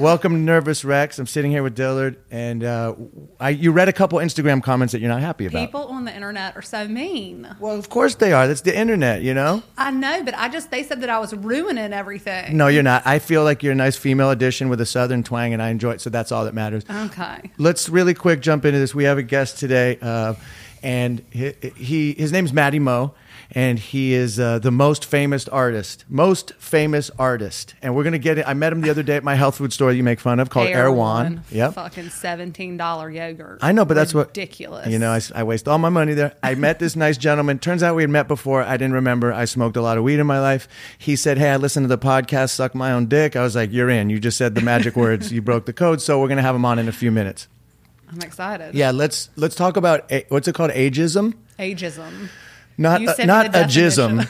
Welcome to Nervous Rex. I'm sitting here with Dillard, and you read a couple Instagram comments that you're not happy about. People on the internet are so mean. Well, of course they are. That's the internet, you know? I know, but they said that I was ruining everything. No, you're not. I feel like you're a nice female addition with a southern twang, and I enjoy it, so that's all that matters. Okay. Let's really quick jump into this. We have a guest today, and his name's Matty Mo. And he is the most famous artist. And we're going to get it. I met him the other day at my health food store you make fun of called Erewhon. Yep. Fucking $17 yogurt. I know, but that's what... Ridiculous. You know, I waste all my money there. I met this nice gentleman. Turns out we had met before. I didn't remember. I smoked a lot of weed in my life. He said, hey, I listened to the podcast, Suck My Own Dick. I was like, you're in. You just said the magic words. You broke the code. So we're going to have him on in a few minutes. I'm excited. Yeah, let's talk about, what's it called? Ageism? Ageism. Not ageism,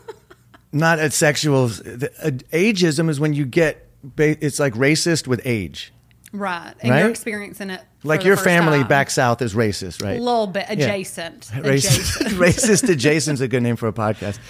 not a sexual. Ageism is when you get, it's like racist with age. Right. And you're experiencing it. Like your family back south is racist, right? A little bit. Adjacent. Yeah. Racist adjacent is a good name for a podcast.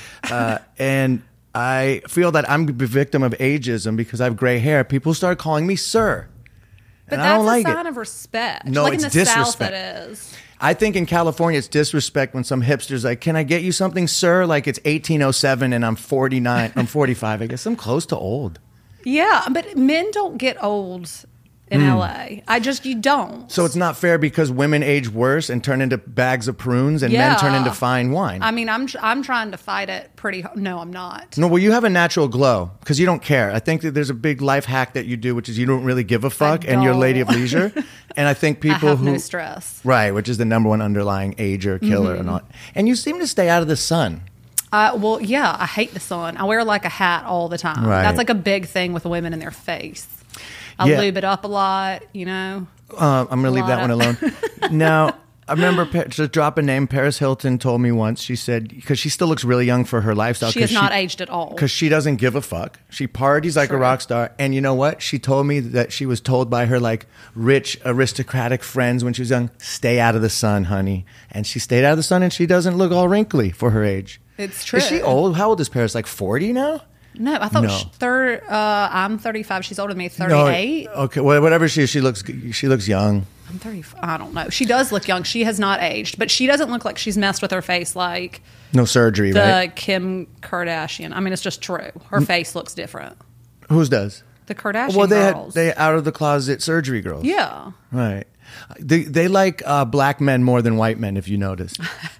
And I feel that I'm the victim of ageism because I have gray hair. People start calling me sir. But and that's I don't like a sign it. of respect. No, like it's in the disrespect. South it is. I think in California it's disrespect when some hipster's like, can I get you something, sir? Like it's 1807 and I'm 49. I'm 45. I guess I'm close to old. Yeah, but men don't get old in LA. You don't. So it's not fair because women age worse and turn into bags of prunes and men turn into fine wine. I mean, I'm trying to fight it pretty hard. No, I'm not. No, well, you have a natural glow because you don't care. I think that there's a big life hack that you do, which is you don't really give a fuck and you're a lady of leisure. And I think people I have no stress. Right, which is the number one underlying ager killer and all. And you seem to stay out of the sun. Well, yeah, I hate the sun. I wear like a hat all the time. Right. That's like a big thing with women in their face. I lube it up a lot, you know. I'm going to leave that one alone. Now, I remember, to drop a name, Paris Hilton told me once, she said, because she still looks really young for her lifestyle. She has not aged at all. Because she doesn't give a fuck. She parties like a rock star. And you know what? She told me that she was told by her like rich aristocratic friends when she was young, stay out of the sun, honey. And she stayed out of the sun and she doesn't look all wrinkly for her age. It's true. Is she old? How old is Paris? Like 40 now? No, I thought I'm 35. She's older than me, 38. No, okay, well, whatever she is, she looks young. I'm 35. I don't know. She does look young. She has not aged, but she doesn't look like she's messed with her face like no surgery, right? Kim Kardashian. I mean, it's just true. Her face looks different. Whose does? The Kardashian girls. They out of the closet surgery girls. Yeah. Right. They like black men more than white men, if you notice.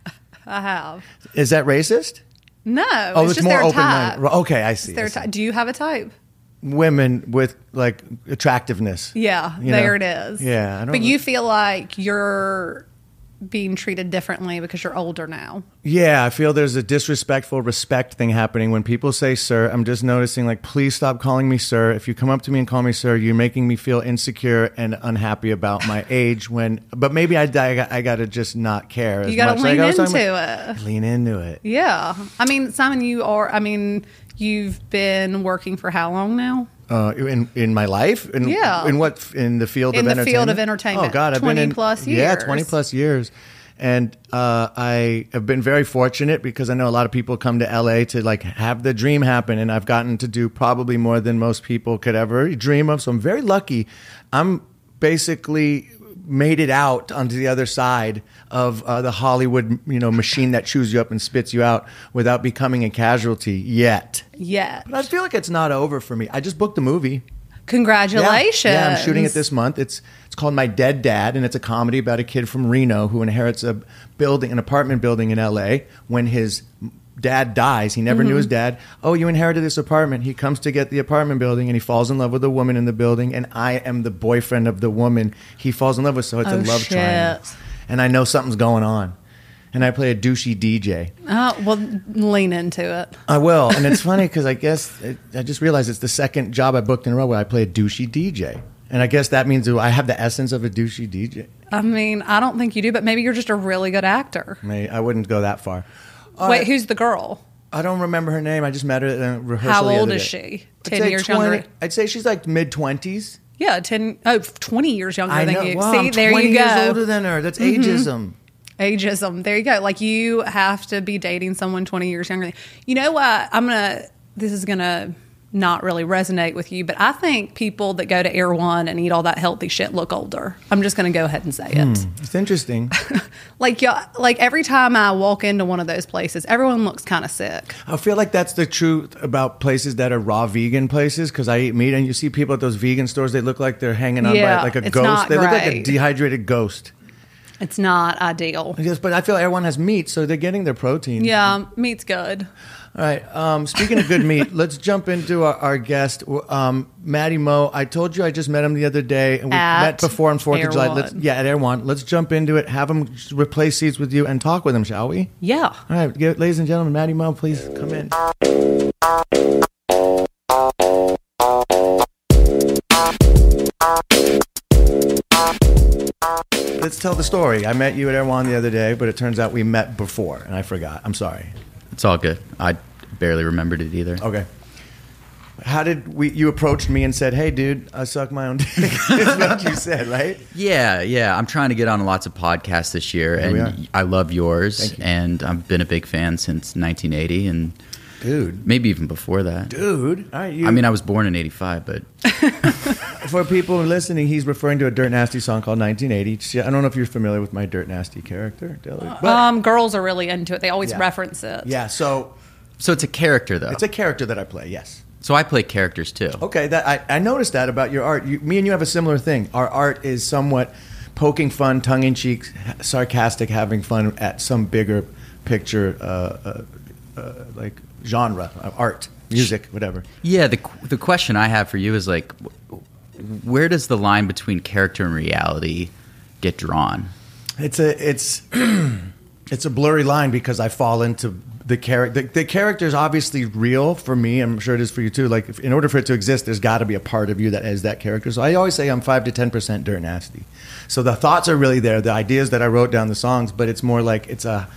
I have. Is that racist? No, it's just more their open-minded. type. Okay, I see. Do you have a type? Women with like attractiveness. Yeah, there it is. Yeah, but you feel like you're being treated differently because you're older now. Yeah, I feel there's a disrespectful respect thing happening when people say sir. I'm just noticing like, please stop calling me sir. If you come up to me and call me sir, you're making me feel insecure and unhappy about my age. But maybe I got to just not care as much. You got to lean into it. Lean into it. Yeah. I mean, Simon, you've been working for how long now? In my life? In what? In the field of entertainment? In the field of entertainment. Oh, God. I've 20 been plus years. Yeah, 20 plus years. And I have been very fortunate because I know a lot of people come to LA to like have the dream happen. And I've gotten to do probably more than most people could ever dream of. So I'm very lucky. I'm basically made it out onto the other side of the Hollywood, machine that chews you up and spits you out without becoming a casualty yet. But I feel like it's not over for me. I just booked a movie. Congratulations. Yeah, I'm shooting it this month. It's called My Dead Dad, and it's a comedy about a kid from Reno who inherits an apartment building in LA. When his dad dies, he never knew his dad. Oh, you inherited this apartment. He comes to get the apartment building, and he falls in love with a woman in the building, and I am the boyfriend of the woman he falls in love with, so it's a love triangle. And I know something's going on. And I play a douchey DJ. Oh, well, lean into it. I will. And it's funny because I just realized it's the second job I booked in a row where I play a douchey DJ. And I guess that means I have the essence of a douchey DJ. I mean, I don't think you do, but maybe you're just a really good actor. I wouldn't go that far. Wait, who's the girl? I don't remember her name. I just met her at a rehearsal. How old is she? 10 years younger? I'd say she's like mid-20s. Yeah, 20 years younger than you. Wow, See, I'm there 20 you go. years older than her. That's ageism. Ageism. There you go. Like, you have to be dating someone 20 years younger. You know what? This is going to not really resonate with you, but I think people that go to Air One and eat all that healthy shit look older. I'm just going to go ahead and say it. It's interesting. Like every time I walk into one of those places, everyone looks kind of sick. I feel like that's the truth about places that are raw vegan places, because I eat meat and you see people at those vegan stores, they look like they're hanging on by like a ghost. They look like a dehydrated ghost. It's not ideal. Yes, but I feel like everyone has meat, so they're getting their protein. Yeah, meat's good. All right. Speaking of good meat, let's jump into our guest, Matty Mo. I told you I just met him the other day, and we met before on 4th of July. At Air One. Let's jump into it. Have him replace seats with you and talk with him, shall we? Yeah. All right, ladies and gentlemen, Matty Mo, please come in. Let's tell the story. I met you at Air One the other day, but it turns out we met before, and I forgot. I'm sorry. It's all good. I barely remembered it either. Okay. How did you approached me and said, "Hey, dude, I suck my own dick." Is what you said, right? Yeah. I'm trying to get on lots of podcasts this year, and I love yours. And I've been a big fan since 1980, and dude, maybe even before that. Dude, all right, I mean, I was born in '85, but for people listening, he's referring to a Dirt Nasty song called 1980. I don't know if you're familiar with my Dirt Nasty character, Dylan. But girls are really into it. They always reference it. Yeah, so it's a character, though. It's a character that I play, yes. So I play characters, too. Okay, I noticed that about your art. Me and you have a similar thing. Our art is somewhat poking fun, tongue-in-cheek, sarcastic, having fun at some bigger picture, like genre, art, music, whatever. Yeah, the question I have for you is, like, where does the line between character and reality get drawn? It's a blurry line because I fall into the character. The character is obviously real for me. I'm sure it is for you too. Like, in order for it to exist, there's got to be a part of you that is that character. So I always say I'm 5 to 10% Dirt Nasty. So the thoughts are really there, the ideas that I wrote down, the songs, but it's more like it's a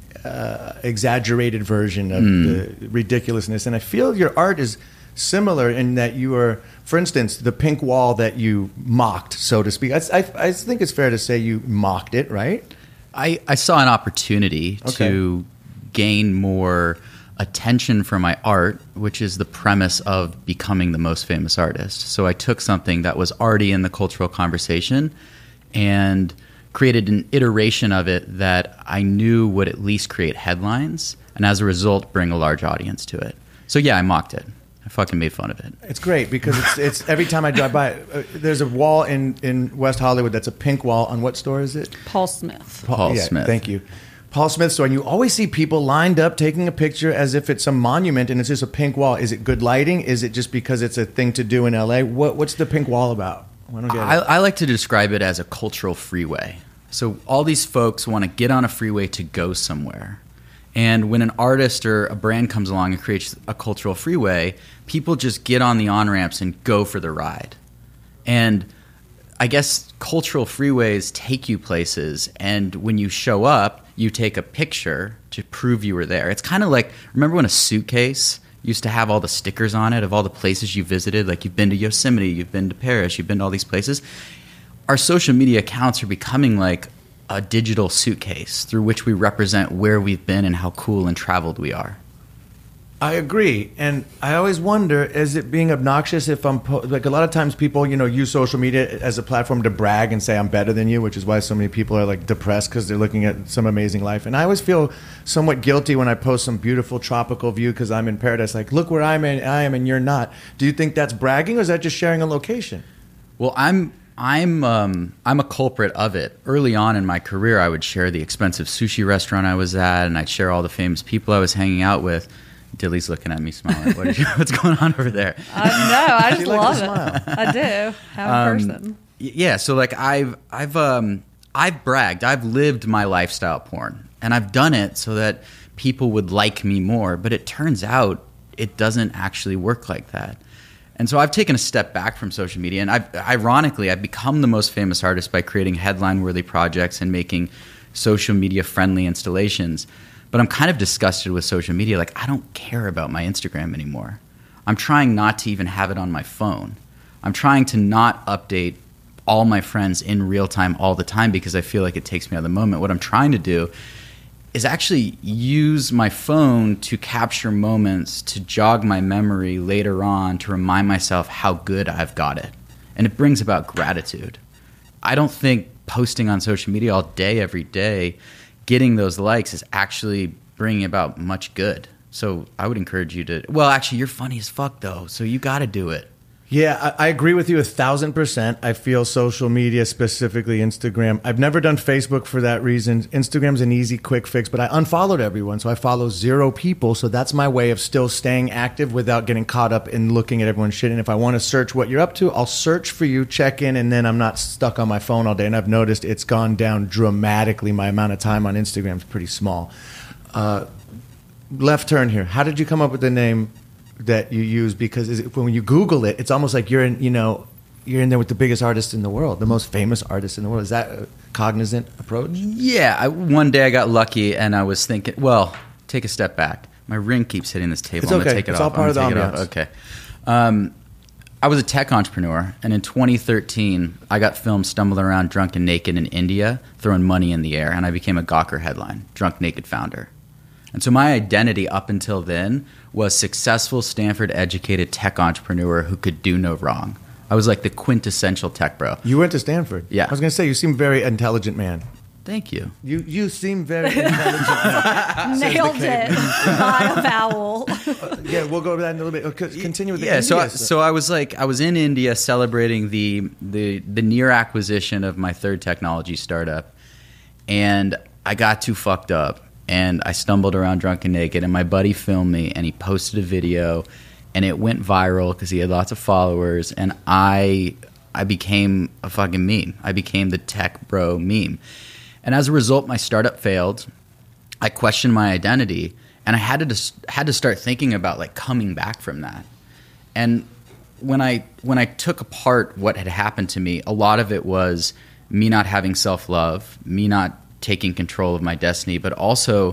exaggerated version of the ridiculousness. And I feel your art is similar in that you are, for instance, the pink wall that you mocked, so to speak. I think it's fair to say you mocked it, right? I saw an opportunity to gain more attention for my art, which is the premise of becoming the most famous artist. So I took something that was already in the cultural conversation and created an iteration of it that I knew would at least create headlines and as a result bring a large audience to it. So yeah, I mocked it. I fucking made fun of it. It's great because it's every time I drive by, there's a wall in West Hollywood that's a pink wall. On what store is it? Paul Smith. Paul Smith. Thank you. Paul Smith store. And you always see people lined up taking a picture as if it's some monument and it's just a pink wall. Is it good lighting? Is it just because it's a thing to do in LA? What's the pink wall about? I don't get it. I like to describe it as a cultural freeway. So all these folks want to get on a freeway to go somewhere. And when an artist or a brand comes along and creates a cultural freeway, people just get on the on-ramps and go for the ride. And I guess cultural freeways take you places, and when you show up, you take a picture to prove you were there. It's kind of like, remember when a suitcase used to have all the stickers on it of all the places you visited? Like, you've been to Yosemite, you've been to Paris, you've been to all these places. Our social media accounts are becoming like a digital suitcase through which we represent where we've been and how cool and traveled we are. I agree, and I always wonder, is it being obnoxious if I'm like, a lot of times people, use social media as a platform to brag and say I'm better than you, which is why so many people are like depressed because they're looking at some amazing life. And I always feel somewhat guilty when I post some beautiful tropical view because I'm in paradise. Like, look where I am and you're not. Do you think that's bragging, or is that just sharing a location? Well, I'm a culprit of it. Early on in my career, I would share the expensive sushi restaurant I was at, and I'd share all the famous people I was hanging out with. Dilly's looking at me smiling. What's going on over there? No, I just love it. I do. Have a person. Yeah, so like I've bragged. I've lived my lifestyle porn, and I've done it so that people would like me more. But it turns out it doesn't actually work like that. And so I've taken a step back from social media, and I've become the most famous artist by creating headline-worthy projects and making social media-friendly installations. But I'm kind of disgusted with social media. Like, I don't care about my Instagram anymore. I'm trying not to even have it on my phone. I'm trying to not update all my friends in real time all the time because I feel like it takes me out of the moment. What I'm trying to do is actually use my phone to capture moments to jog my memory later on to remind myself how good I've got it. And it brings about gratitude. I don't think posting on social media all day, every day, getting those likes is actually bringing about much good. So I would encourage you to, well, actually, you're funny as fuck, though, so you got to do it. Yeah, I agree with you 1,000%. I feel social media, specifically Instagram. I've never done Facebook for that reason. Instagram's an easy, quick fix, but I unfollowed everyone, so I follow 0 people. So that's my way of still staying active without getting caught up in looking at everyone's shit. And if I want to search what you're up to, I'll search for you, check in, and then I'm not stuck on my phone all day. And I've noticed it's gone down dramatically. My amount of time on Instagram is pretty small. Left turn here. How did you come up with the name that you use? Because when you Google it, it's almost like you're in there with the biggest artist in the world, the most famous artist in the world. Is that a cognizant approach? Yeah. One day I got lucky and I was thinking, well, take a step back. My ring keeps hitting this table. It's I'm okay. going to take it It's off. all part of the ambiance. Okay. I was a tech entrepreneur, and in 2013, I got filmed stumbling around drunk and naked in India, throwing money in the air, and I became a Gawker headline, Drunk Naked Founder. And so my identity up until then was successful Stanford-educated tech entrepreneur who could do no wrong. I was like the quintessential tech bro. You went to Stanford. Yeah. I was going to say, you seem very intelligent man. Thank you. You seem very intelligent man. Nailed it by a vowel. Yeah, we'll go to that in a little bit. Continue with the India. India. So I was in India celebrating the near acquisition of my third technology startup, and I got too fucked up. And I stumbled around drunk and naked, and my buddy filmed me, and he posted a video, and it went viral because he had lots of followers, and I became a fucking meme. I became the tech bro meme. And as a result, my startup failed. I questioned my identity, and I had to start thinking about like coming back from that. And when I took apart what had happened to me, a lot of it was me not having self-love, me not taking control of my destiny, but also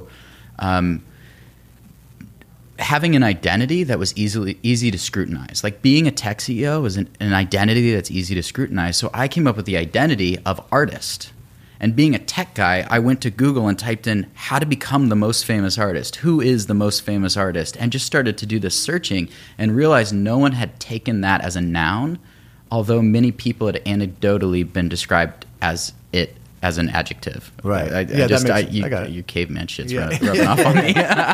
having an identity that was easy to scrutinize. Like being a tech CEO is an identity that's easy to scrutinize. So I came up with the identity of artist. And being a tech guy, I went to Google and typed in how to become the most famous artist. Who is the most famous artist? And just started to do this searching and realized no one had taken that as a noun, although many people had anecdotally been described as it as an adjective. Right. I got it. You caveman shit's rubbing off on me.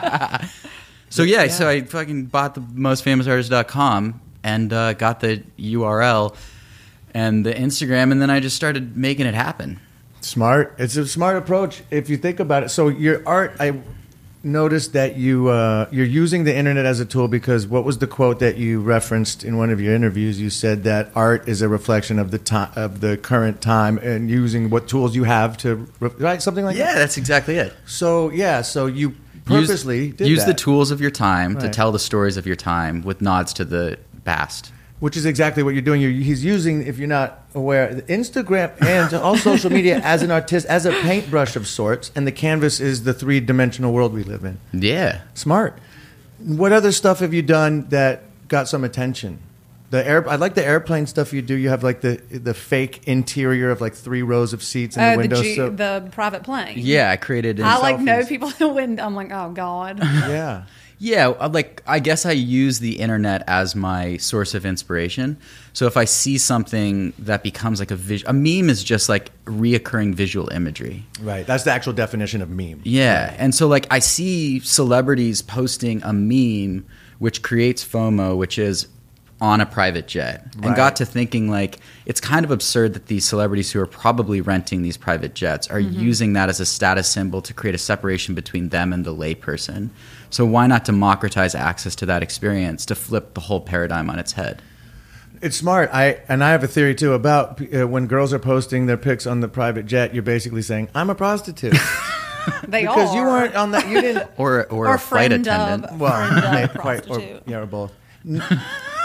So I fucking bought the mostfamousartist.com and got the URL and the Instagram, and then I just started making it happen. Smart. It's a smart approach if you think about it. So your art, I noticed that you're using the internet as a tool because what was the quote that you referenced in one of your interviews? You said that art is a reflection of the time, of the current time, and using what tools you have to right something like that. Yeah, that's exactly it. So you purposely use the tools of your time to Right. tell the stories of your time with nods to the past. Which is exactly what you're doing. He's using, if you're not aware, Instagram and all social media as an artist, as a paintbrush of sorts, and the canvas is the 3-dimensional world we live in. Yeah. Smart. What other stuff have you done that got some attention? I like the airplane stuff you do. You have like the fake interior of like 3 rows of seats in the windows. The private plane. Yeah, I created I like selfies. know people in the window. I'm like, oh God. Yeah. Yeah, like I guess I use the internet as my source of inspiration. So if I see something that becomes like a meme is just like reoccurring visual imagery. Right. That's the actual definition of meme. Yeah, Right. and so like I see celebrities posting a meme which creates FOMO, which is on a private jet, and Right. got to thinking like it's kind of absurd that these celebrities who are probably renting these private jets are using that as a status symbol to create a separation between them and the layperson. So why not democratize access to that experience to flip the whole paradigm on its head? It's smart. I have a theory too about when girls are posting their pics on the private jet. You're basically saying, "I'm a prostitute." They are. Because you weren't on that. You didn't. Or a flight friend attendant. of- Well, friend of quite, or, prostitute. yeah, or both.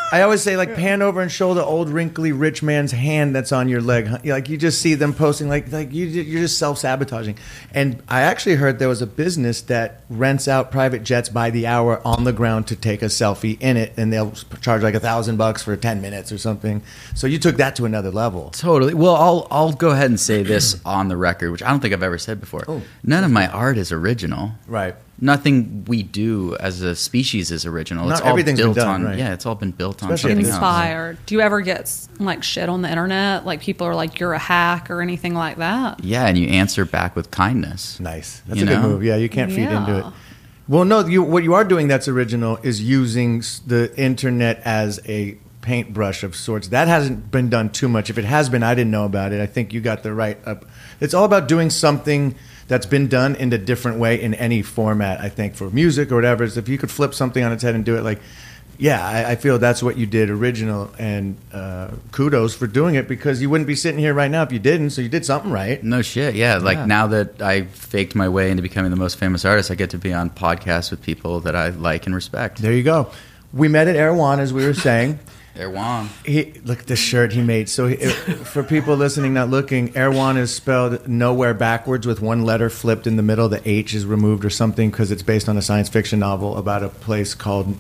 I always say, like, pan over and show the old wrinkly rich man's hand that's on your leg. Like, you just see them posting, like you're just self-sabotaging. And I actually heard there was a business that rents out private jets by the hour on the ground to take a selfie in it, and they'll charge like $1,000 for 10 minutes or something. So you took that to another level. Totally. Well, I'll go ahead and say this on the record, which I don't think I've ever said before. Oh. None of my art is original. Right. Nothing we do as a species is original. Not It's all everything's built been done, on. right. Yeah, it's all been built on Especially something Inspired. Do you ever get like shit on the internet? Like people are like, you're a hack or anything like that? else. Yeah, and you answer back with kindness. Nice. That's You a good know? move. Yeah, you can't feed Yeah. into it. Well, no, what you are doing that's original is using the internet as a paintbrush of sorts. That hasn't been done too much. If it has been, I didn't know about it. I think you got the right up. It's all about doing something that's been done in a different way in any format, I think, for music or whatever. Is if you could flip something on its head and do it like, yeah, I feel that's what you did original, and kudos for doing it, because you wouldn't be sitting here right now if you didn't, so you did something right. No shit. Yeah, like Yeah. now that I faked my way into becoming the most famous artist, I get to be on podcasts with people that I like and respect. There you go. We met at Erewhon, as we were saying. Erewhon. Look at the shirt he made. So for people listening, not looking, Erewhon is spelled nowhere backwards with one letter flipped in the middle. The H is removed or something, because it's based on a science fiction novel about a place called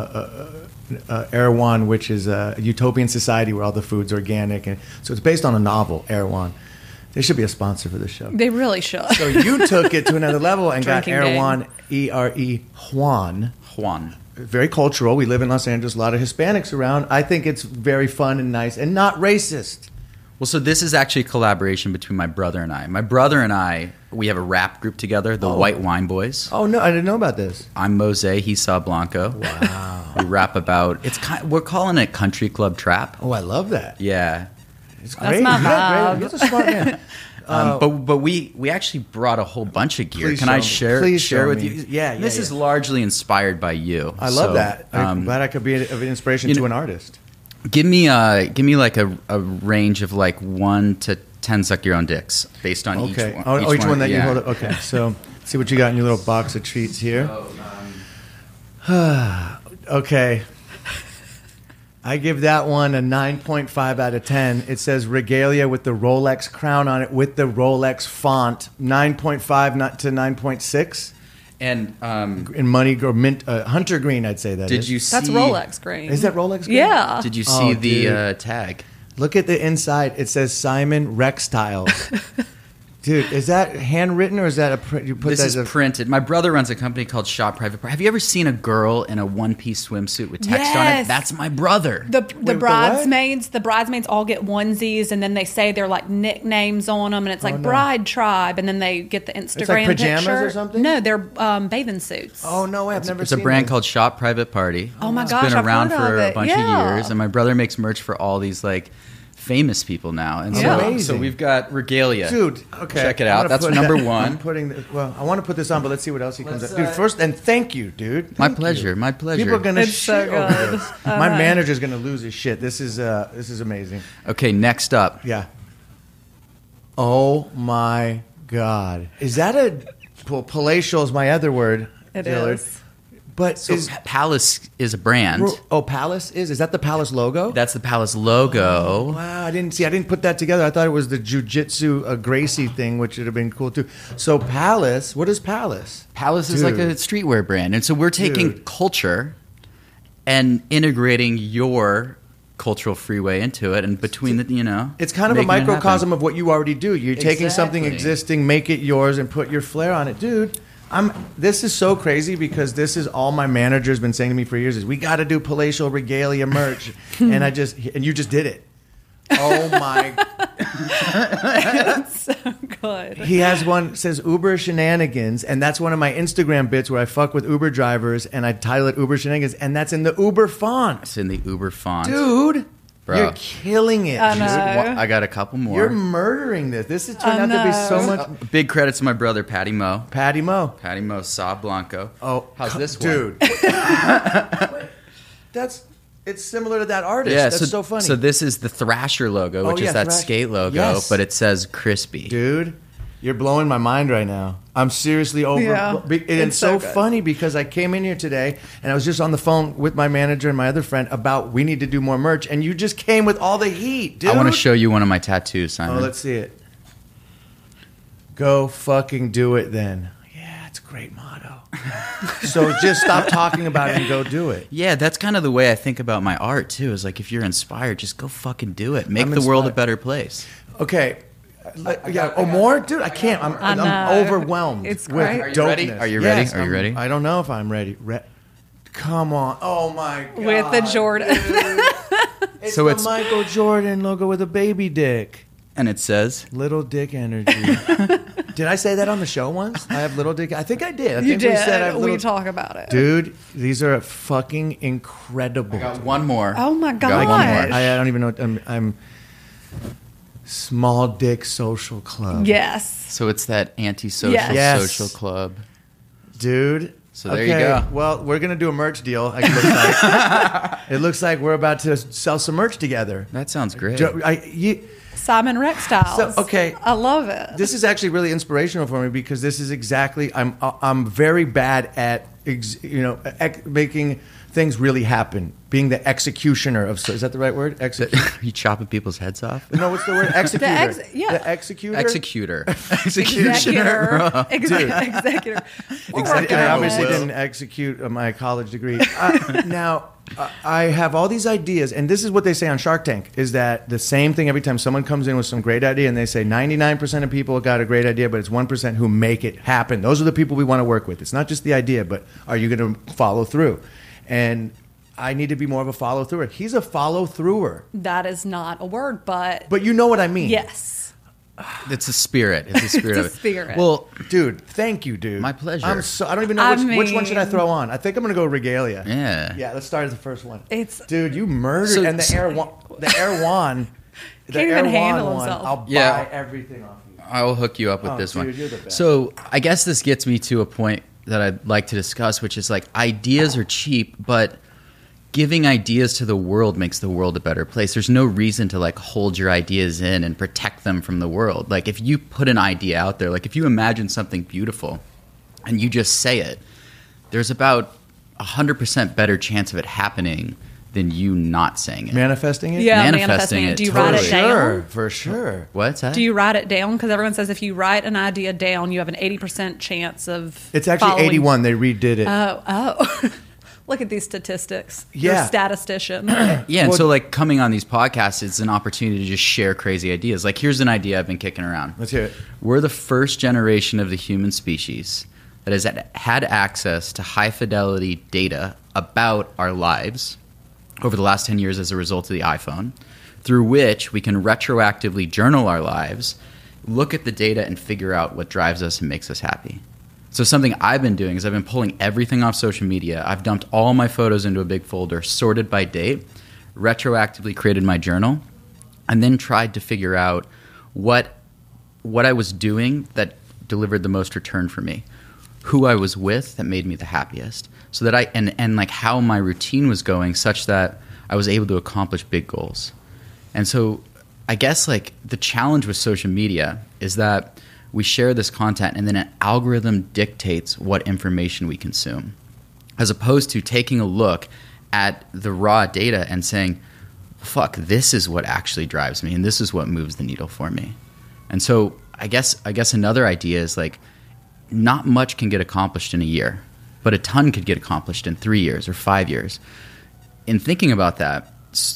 Erewhon, which is a utopian society where all the food's organic. And so it's based on a novel, Erewhon. They should be a sponsor for this show. They really should. So you took it to another level and got Drinking game. Erewhon, E-R-E, Juan. Juan. Very cultural. We live in Los Angeles, a lot of Hispanics around. I think it's very fun and nice and not racist. Well, so this is actually a collaboration between my brother and I. My brother and I, we have a rap group together, the White Wine Boys. Oh, no, I didn't know about this. I'm Mose, he's Sa Blanco. Wow. We rap about, we're calling it country club trap. Oh, I love that. Yeah. It's That's great. my Yeah, vibe. great. That's a smart man. But we actually brought a whole bunch of gear. Please Can show I me. share Please share show with me. you? Yeah, This is yeah. largely inspired by you. I love that. I'm um, glad I could be of an inspiration you to know- an artist. Give me like a range of like 1 to 10 suck your own dicks based on each Okay. one. Each one that you yeah. hold up. Okay. So see what you got in your little box of treats here. Okay. I give that one a 9.5 out of 10. It says regalia with the Rolex crown on it with the Rolex font. 9.5 not to 9.6 And in money or mint hunter green. I'd say that did is. you see? That's Rolex green. Is that Rolex green? Yeah. Did you Oh, see the dude. tag? Look at the inside. It says Simon Rextiles. Dude, is that handwritten or is that a print? You put This that is as a printed. My brother runs a company called Shop Private Party. Have you ever seen a girl in a one-piece swimsuit with text on it? Yes. That's my brother. The what? bridesmaids all get onesies, and then they say their like nicknames on them, and it's like Oh, no. Bride Tribe, and then they get the Instagram pajamas picture. or something? No, they're bathing suits. Oh no, I've never It's seen a brand that. called Shop Private Party. Oh my It's gosh, been I've around heard for of a it. bunch Yeah. of years, and my brother makes merch for all these like famous people now. And Yeah. so Amazing. we've got regalia. Dude, okay. Check it I'm out. gonna That's put number that- one. I'm putting this, well, I want to put this on, but let's see what else he comes Let's, up. Dude, first, and thank you, dude. My Thank pleasure. you. My pleasure. People are gonna It's so shit over good. this. My manager's gonna lose his shit. This is amazing. Okay, next up. Yeah. Oh my God, is that a well? Palatial is my other word. It Dillard. is. But So is Palace is a brand. Palace is that the Palace logo? That's the Palace logo. Wow, I didn't put that together. I thought it was the jujitsu Gracie thing, which would have been cool too. So Palace, what is Palace? Palace is like Dude. a streetwear brand. And so we're taking Dude. culture and integrating your cultural freeway into it, and between the, It's kind of a making it microcosm happen. of what you already do. You're taking something Exactly. existing, make it yours, and put your flair on it, dude. This is so crazy because this is all my manager's been saying to me for years is we got to do palatial regalia merch, and you just did it. Oh my! It's so good. He has one says Uber Shenanigans, and that's one of my Instagram bits where I fuck with Uber drivers and I title it Uber Shenanigans, and that's in the Uber font, It's in the Uber font. dude. Bro. You're killing it. I dude. know. I got a couple more. You're murdering this. This has turned I out to be so know. much. Big credits to my brother, Patty Mo. Patty Mo. Patty Mo, Sa Blanco. Oh, how's this one? dude? It's similar to that artist. Yeah, That's so funny. So this is the Thrasher logo, which yeah, is that Thrash- skate logo, Yes. but it says crispy. Dude, You're blowing my mind right now. I'm seriously over. Yeah, And it's it's so so good. funny because I came in here today and I was just on the phone with my manager and my other friend about we need to do more merch. And you just came with all the heat, dude. I want to show you one of my tattoos, Simon. Oh, let's see it. Go fucking do it then. Yeah, it's a great motto. So just stop talking about it and go do it. Yeah, that's kind of the way I think about my art too. Is like if you're inspired, just go fucking do it. Make I'm the world a inspired. better place. Okay. More? Dude, I can't. I'm know. overwhelmed. It's with great. Are you ready? dopeness. Are you Yes, ready? Are you ready? I don't know if I'm ready. Come on. Oh, my God. With the Jordan. It's So the it's- Michael Jordan logo with a baby dick. And it says, Little dick energy. Did I say that on the show once? I have little dick. I think I did. I You think did. we said I have little. We talk about it. Dude, these are fucking incredible. I got one more. Oh my Got gosh. one more. I don't even know. I'm Small Dick Social Club. Yes. So it's that antisocial Yes. Yes. social club. Dude. So there you go. Well, we're going to do a merch deal. It looks like. It looks like we're about to sell some merch together. That sounds great. Simon Rex styles. So, okay. I love it. This is actually really inspirational for me because this is exactly I'm very bad at making things really happen. Being the executioner of, is that the right word? You chopping people's heads off? No, what's the word? Executor. The executor. Executor. Executor. Executor. We're working I on obviously it. didn't execute my college degree. Now, I have all these ideas, and this is what they say on Shark Tank, is that the same thing every time someone comes in with some great idea, and they say 99% of people got a great idea, but it's 1% who make it happen. Those are the people we want to work with. It's not just the idea, but are you going to follow through? And I need to be more of a follow-througher. He's a follow-thrower. That is not a word, but But you know what I mean. yes. It's a spirit. It's a spirit It's of a it. spirit. Well, Dude, thank you, dude. My pleasure. I don't even know which one should I mean- throw on. I think I'm going to go regalia. Yeah. Yeah, let's start at the first one. It's- Dude, you murdered. So- and the Erewhon. Can't even handle one, himself. I'll Yeah. buy everything off you. I will hook you up with Oh, this dude, one. you're the best. So I guess this gets me to a point that I'd like to discuss, which is like ideas are cheap, but giving ideas to the world makes the world a better place. There's no reason to like hold your ideas in and protect them from the world. Like if you put an idea out there, like if you imagine something beautiful and you just say it, there's about 100% better chance of it happening than you not saying it. Manifesting it? Yeah, Manifesting manifesting it, it. Do you totally. write it down? For sure. What's that? Do you write it down? Because everyone says if you write an idea down, you have an 80% chance of It's actually following. 81. They redid it. Oh. Look at these statistics. You're Yeah. a statistician. Yeah, and Well- so like coming on these podcasts, it's an opportunity to just share crazy ideas. Like here's an idea I've been kicking around. Let's hear it. We're the first generation of the human species that has had access to high fidelity data about our lives over the last 10 years as a result of the iPhone, through which we can retroactively journal our lives, look at the data and figure out what drives us and makes us happy. So something I've been doing is I've been pulling everything off social media. I've dumped all my photos into a big folder, sorted by date, retroactively created my journal, and then tried to figure out what I was doing that delivered the most return for me, who I was with that made me the happiest, so that and like how my routine was going such that I was able to accomplish big goals. And so I guess like the challenge with social media is that we share this content and then an algorithm dictates what information we consume, as opposed to taking a look at the raw data and saying, fuck, this is what actually drives me and this is what moves the needle for me. And so I guess another idea is like not much can get accomplished in a year, but a ton could get accomplished in 3 years or 5 years. In thinking about that,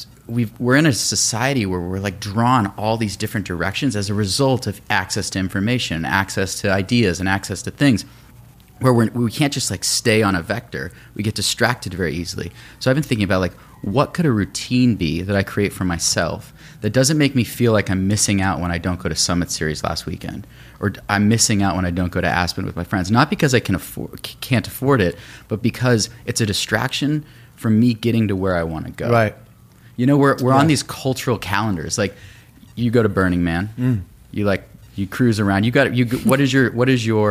we're in a society where we're like drawn all these different directions as a result of access to information, access to ideas, and access to things, where we can't just like stay on a vector. We get distracted very easily. So I've been thinking about like what could a routine be that I create for myself that doesn't make me feel like I'm missing out when I don't go to Summit Series last weekend, or I'm missing out when I don't go to Aspen with my friends. Not because I can't afford it, but because it's a distraction from me getting to where I want to go. Right. You know, we're on these cultural calendars. Like, you go to Burning Man, you cruise around. What is your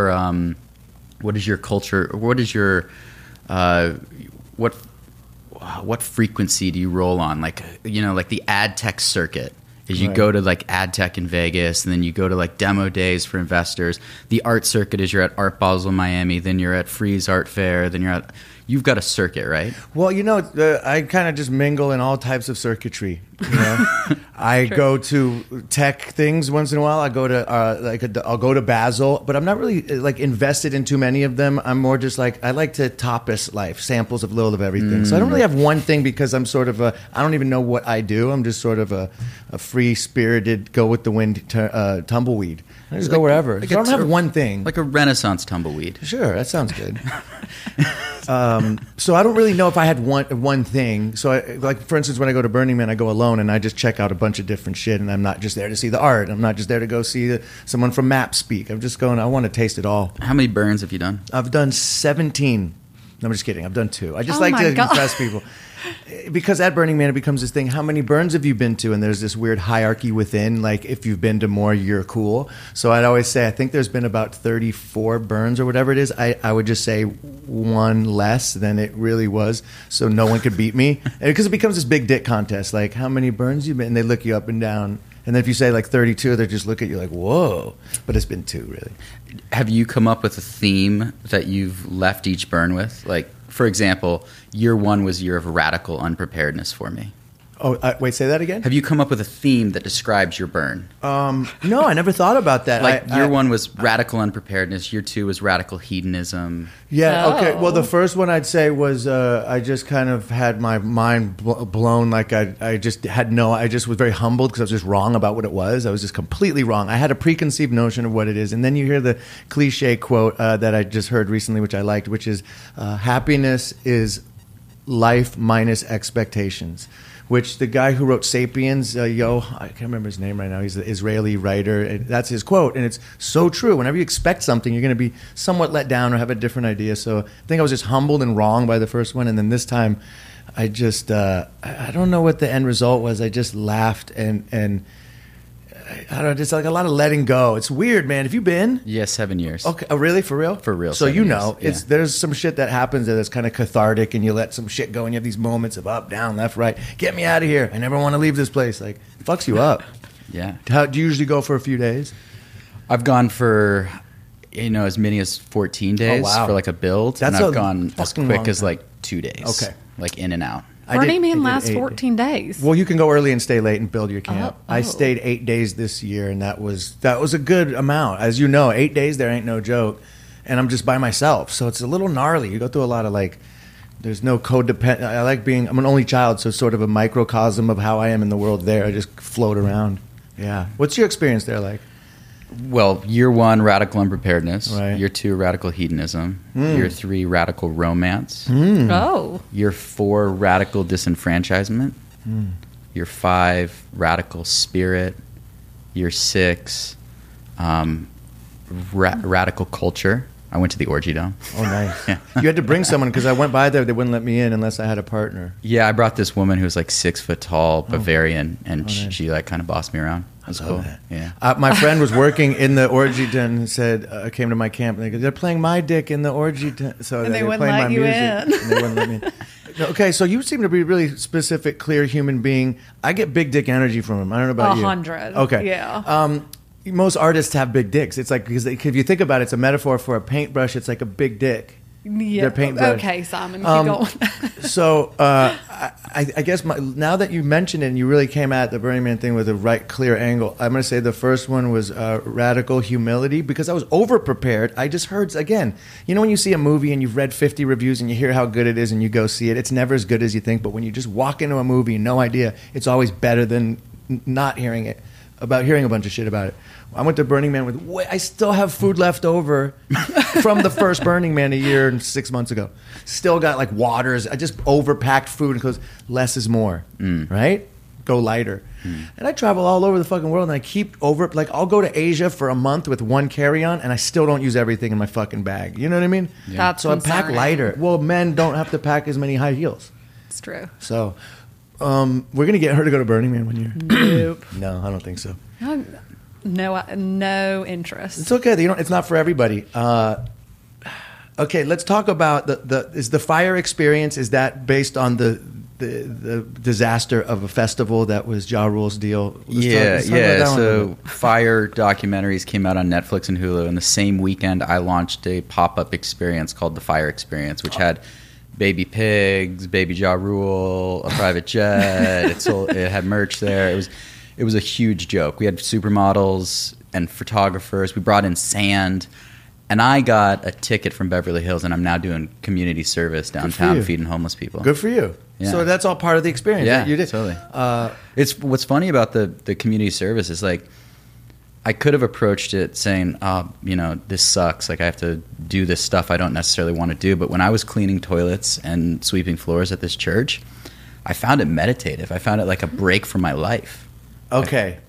culture? What is your what frequency do you roll on? Like, you know, like the ad tech circuit is you go to like ad tech in Vegas, and then you go to like demo days for investors. The art circuit is you're at Art Basel Miami, then you're at Frieze Art Fair, then you've got a circuit, right? Well, I kind of just mingle in all types of circuitry. I go to tech things once in a while. I go to I'll go to Basel, but I'm not really like invested in too many of them. I'm more just like I like to tapas life, samples of little of everything. So I don't really have one thing because I'm sort of I don't even know what I do. I'm just sort of a free spirited, go with the wind tumbleweed. I just go wherever. Like I don't have one thing. Like a Renaissance tumbleweed. Sure, that sounds good. So I don't really know if I had one thing. So like for instance, when I go to Burning Man, I go alone and I just check out a bunch of different shit, and I'm not just there to see the art. I'm not just there to go see someone from Map speak. I'm just going, I want to taste it all. How many burns have you done? I've done 17. No, I'm just kidding. I've done 2. I just like to impress people. Because at Burning Man, it becomes this thing, how many burns have you been to? And there's this weird hierarchy within, like if you've been to more, you're cool. So I'd always say, I think there's been about 34 burns or whatever it is. I would just say one less than it really was, so no one could beat me. Because it becomes this big dick contest, like how many burns you've been, and they look you up and down. And then if you say like 32, they just look at you like, whoa. But it's been 2, really. Have you come up with a theme that you've left each burn with? Like, for example, year 1 was year of radical unpreparedness for me. Oh, wait, say that again? Have you come up with a theme that describes your burn? No, I never thought about that. Like year 1 was radical unpreparedness. Year 2 was radical hedonism. Yeah, okay. Well, the first one I'd say was I just kind of had my mind blown. Like I just was very humbled because I was just wrong about what it was. I was just completely wrong. I had a preconceived notion of what it is. And then you hear the cliche quote that I just heard recently, which I liked, which is happiness is life minus expectations. Which the guy who wrote *Sapiens*, I can't remember his name right now. He's an Israeli writer. And that's his quote, and it's so true. Whenever you expect something, you're going to be somewhat let down or have a different idea. So I think I was just humbled and wrong by the first one, and then this time, I just I don't know what the end result was. I just laughed and I don't know, just like a lot of letting go. It's weird, man. Have you been? Yeah, 7 years. Okay, oh, really? For real? For real. So you know, years. There's some shit that happens that's kind of cathartic, and you let some shit go, and you have these moments of up, down, left, right. Get me out of here. I never want to leave this place. Like, it fucks you up. Yeah. How do you usually go for a few days? I've gone for, as many as 14 days for like a build. And I've gone as quick as like 2 days. Okay. Like in and out. Burning Man lasts 14 days. Well, you can go early and stay late and build your camp. I stayed 8 days this year, and that was a good amount. As you know, 8 days there ain't no joke, and I'm just by myself, so it's a little gnarly. You go through a lot of there's no codependent. I'm an only child, so it's sort of a microcosm of how I am in the world there. I just float around. Yeah. What's your experience there like? Well, year 1, radical unpreparedness. Right. Year 2, radical hedonism. Year 3, radical romance. Oh. Year 4, radical disenfranchisement. Year 5, radical spirit. Year 6, radical culture. I went to the Orgy Dome. Oh, nice. Yeah. You had to bring someone because I went by there. They wouldn't let me in unless I had a partner. Yeah, I brought this woman who was like 6 foot tall, Bavarian, and nice. She like kind of bossed me around. It was cool. That. Yeah. My friend was working in the orgy den and said, came to my camp, and they go, they're playing my dick in the orgy den. So and they wouldn't let you in. And they wouldn't let me in. Okay, so you seem to be a really specific, clear human being. I get big dick energy from him. I don't know about you. 100. Okay. Yeah. Most artists have big dicks. It's like, because if you think about it, it's a metaphor for a paintbrush. It's like a big dick. Yeah. Their paintbrush. Okay, Simon, keep going. So I guess now that you mentioned it and you really came at the Burning Man thing with a right, clear angle, I'm going to say the first one was radical humility, because I was over-prepared. I just heard, again, when you see a movie and you've read 50 reviews and you hear how good it is and you go see it, it's never as good as you think. But when you just walk into a movie, no idea, it's always better than not hearing it, about hearing a bunch of shit about it. I went to Burning Man I still have food left over from the first Burning Man a year and 6 months ago. Still got like waters. I just overpacked food because less is more, right? Go lighter. And I travel all over the fucking world, and I keep I'll go to Asia for a month with one carry-on, and I still don't use everything in my fucking bag. You know what I mean? Yeah. That's so concerning. I pack lighter. Well, men don't have to pack as many high heels. It's true. So we're going to get her to go to Burning Man one year. Nope. No, I don't think so. No interest. It's okay. It's not for everybody. Okay, let's talk about is the Fyre Experience. Is that based on the disaster of a festival that was Ja Rule's deal. Yeah. So Fyre documentaries came out on Netflix and Hulu, and the same weekend I launched a pop-up experience called the Fyre Experience, which had baby pigs, baby Ja Rule, a private jet. It had merch there. It was a huge joke. We had supermodels and photographers. We brought in sand. And I got a ticket from Beverly Hills, and I'm now doing community service downtown feeding homeless people. Good for you. Yeah. So that's all part of the experience. Yeah, you did. Totally. It's what's funny about the community service is like I could have approached it saying, this sucks. Like I have to do this stuff I don't necessarily want to do. But when I was cleaning toilets and sweeping floors at this church, I found it meditative. I found it like a break from my life. Okay.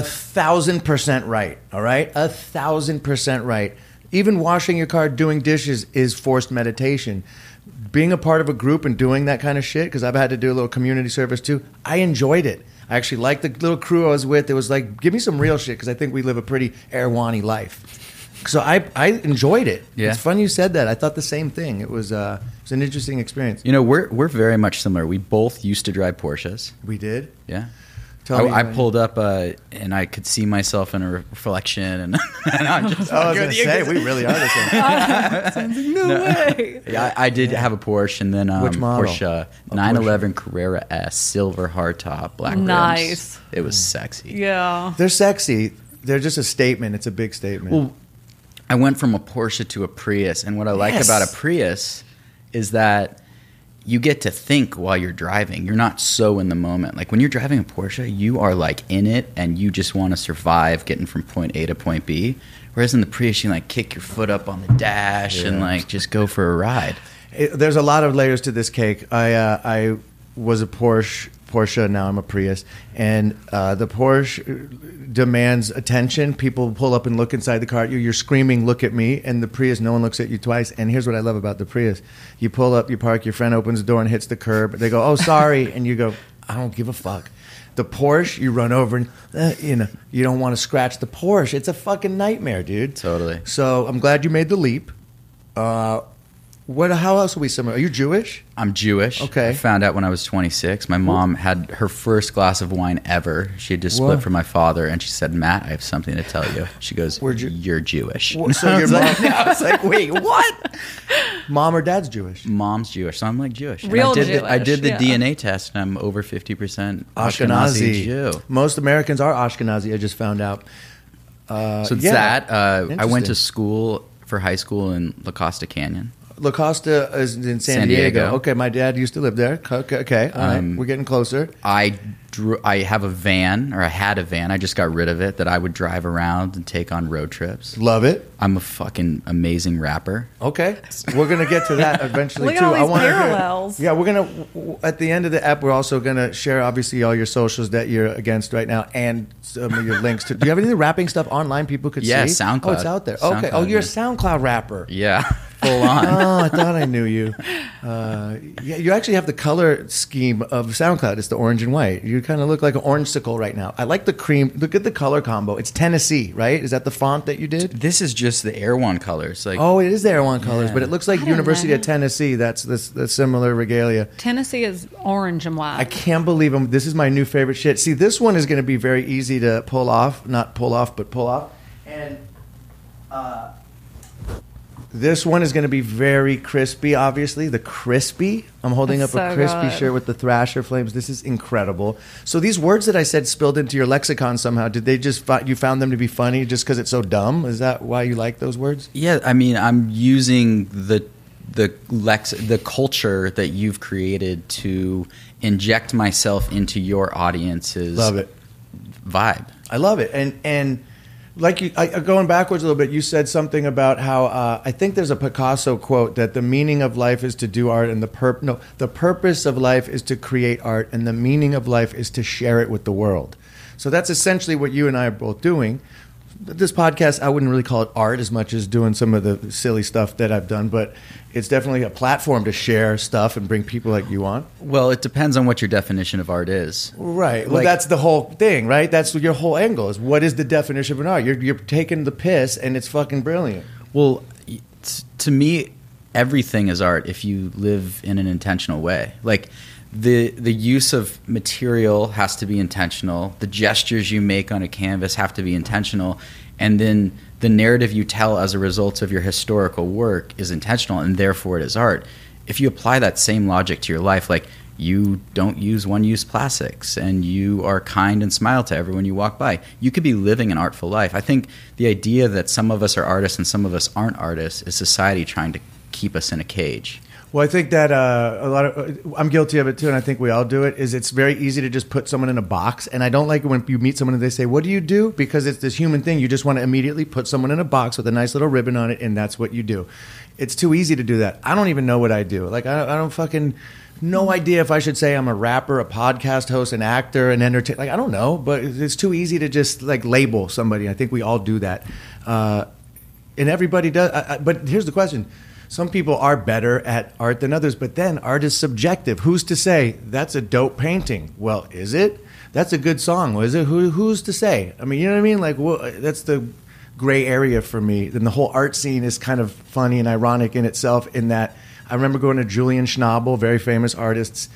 1,000% right. All right? 1,000% right. Even washing your car, doing dishes is forced meditation. Being a part of a group and doing that kind of shit, because I've had to do a little community service too, I enjoyed it. I actually liked the little crew I was with. It was like, give me some real shit, because I think we live a pretty Erewhon-y life. So I enjoyed it. Yeah. It's funny you said that. I thought the same thing. It was an interesting experience. We're very much similar. We both used to drive Porsches. We did? Yeah. I pulled up and I could see myself in a reflection, and I'm just. I was going to say we really are the same. No way. Yeah, I did have a Porsche, and then which model? Porsche 911 Carrera S, silver hardtop, black rims. Nice. It was sexy. Yeah, they're sexy. They're just a statement. It's a big statement. Well, I went from a Porsche to a Prius, and what I like about a Prius is that you get to think while you're driving. You're not so in the moment. Like when you're driving a Porsche, you are like in it and you just want to survive getting from point A to point B. Whereas in the Prius, you like kick your foot up on the dash and like just go for a ride. There's a lot of layers to this cake. I was a Porsche, now I'm a Prius. And the Porsche demands attention. People pull up and look inside the car at you. You're screaming, look at me. And the Prius, no one looks at you twice. And here's what I love about the Prius. You pull up, you park, your friend opens the door and hits the curb. They go, oh, sorry. And you go, I don't give a fuck. The Porsche, you run over and, you don't want to scratch the Porsche. It's a fucking nightmare, dude. Totally. So I'm glad you made the leap. How else are we similar? Are you Jewish? I'm Jewish. Okay. I found out when I was 26. My mom had her first glass of wine ever. She had just split from my father, and she said, Matt, I have something to tell you. She goes, you're Jewish. So your mom, I was like, wait, what? Mom or dad's Jewish? Mom's Jewish, so I'm like Jewish. Real Jewish. I did the yeah. DNA test, and I'm over 50% Ashkenazi Jew. Most Americans are Ashkenazi, I just found out. So it's that. I went to school for high school in La Costa Canyon. La Costa is in San Diego. Okay, my dad used to live there. Okay. All right. We're getting closer. I have a van, or I had a van. I just got rid of it, that I would drive around and take on road trips. Love it. I'm a fucking amazing rapper. Okay. We're going to get to that eventually, Look too. at all these parallels. We're going to, at the end of the app, we're also going to share, obviously, all your socials that you're against right now and some of your links to. Do you have any of the rapping stuff online people could see? Yeah, SoundCloud. Oh, it's out there. Okay. Oh, you're a SoundCloud rapper. Yeah, full on. Oh, I thought I knew you. You actually have the color scheme of SoundCloud. It's the orange and white. You kind of look like an orange-sicle right now. I like the cream. Look at the color combo. It's Tennessee, right? Is that the font that you did? This is just the Erewhon colors. Like, oh, it is the Erewhon colors, but it looks like I don't University know. of Tennessee. That's the similar regalia. Tennessee is orange and white. I can't believe them. This is my new favorite shit. See, this one is going to be very easy to pull off. Not pull off, but pull off. And this one is going to be very crispy, obviously. The crispy. I'm holding That's up a so crispy good. shirt with the Thrasher flames. This is incredible. So these words that I said spilled into your lexicon somehow. Did they just you found them to be funny just because it's so dumb? Is that why you like those words? yeah, I mean, I'm using the culture that you've created to inject myself into your audience's Love it. vibe. I love it. And like going backwards a little bit, you said something about how I think there's a Picasso quote that the meaning of life is to do art, and the purpose of life is to create art, and the meaning of life is to share it with the world. So that's essentially what you and I are both doing. This podcast, I wouldn't really call it art as much as doing some of the silly stuff that I've done, but it's definitely a platform to share stuff and bring people like you on. Well, it depends on what your definition of art is. Right. Well, that's the whole thing, right? That's your whole angle is what is the definition of an art? You're taking the piss, and it's fucking brilliant. Well, to me, everything is art if you live in an intentional way. Like, the use of material has to be intentional. The gestures you make on a canvas have to be intentional. And then the narrative you tell as a result of your historical work is intentional, and therefore it is art. If you apply that same logic to your life, like you don't use one-use plastics and you are kind and smile to everyone you walk by, you could be living an artful life. I think the idea that some of us are artists and some of us aren't artists is society trying to keep us in a cage. Well, I think that I'm guilty of it too, and I think we all do it, is it's very easy to just put someone in a box. And I don't like it when you meet someone and they say, what do you do? Because it's this human thing. You just want to immediately put someone in a box with a nice little ribbon on it, and that's what you do. It's too easy to do that. I don't even know what I do. Like, I don't fucking... No idea if I should say I'm a rapper, a podcast host, an actor, an entertainer. Like, I don't know, but it's too easy to just like label somebody. I think we all do that. And everybody does. But here's the question. Some people are better at art than others, but then art is subjective. Who's to say that's a dope painting? Well, is it? That's a good song. Well, is it? Who's to say? I mean, you know what I mean? Like, well, that's the gray area for me. And the whole art scene is kind of funny and ironic in itself in that I remember going to Julian Schnabel, very famous artist's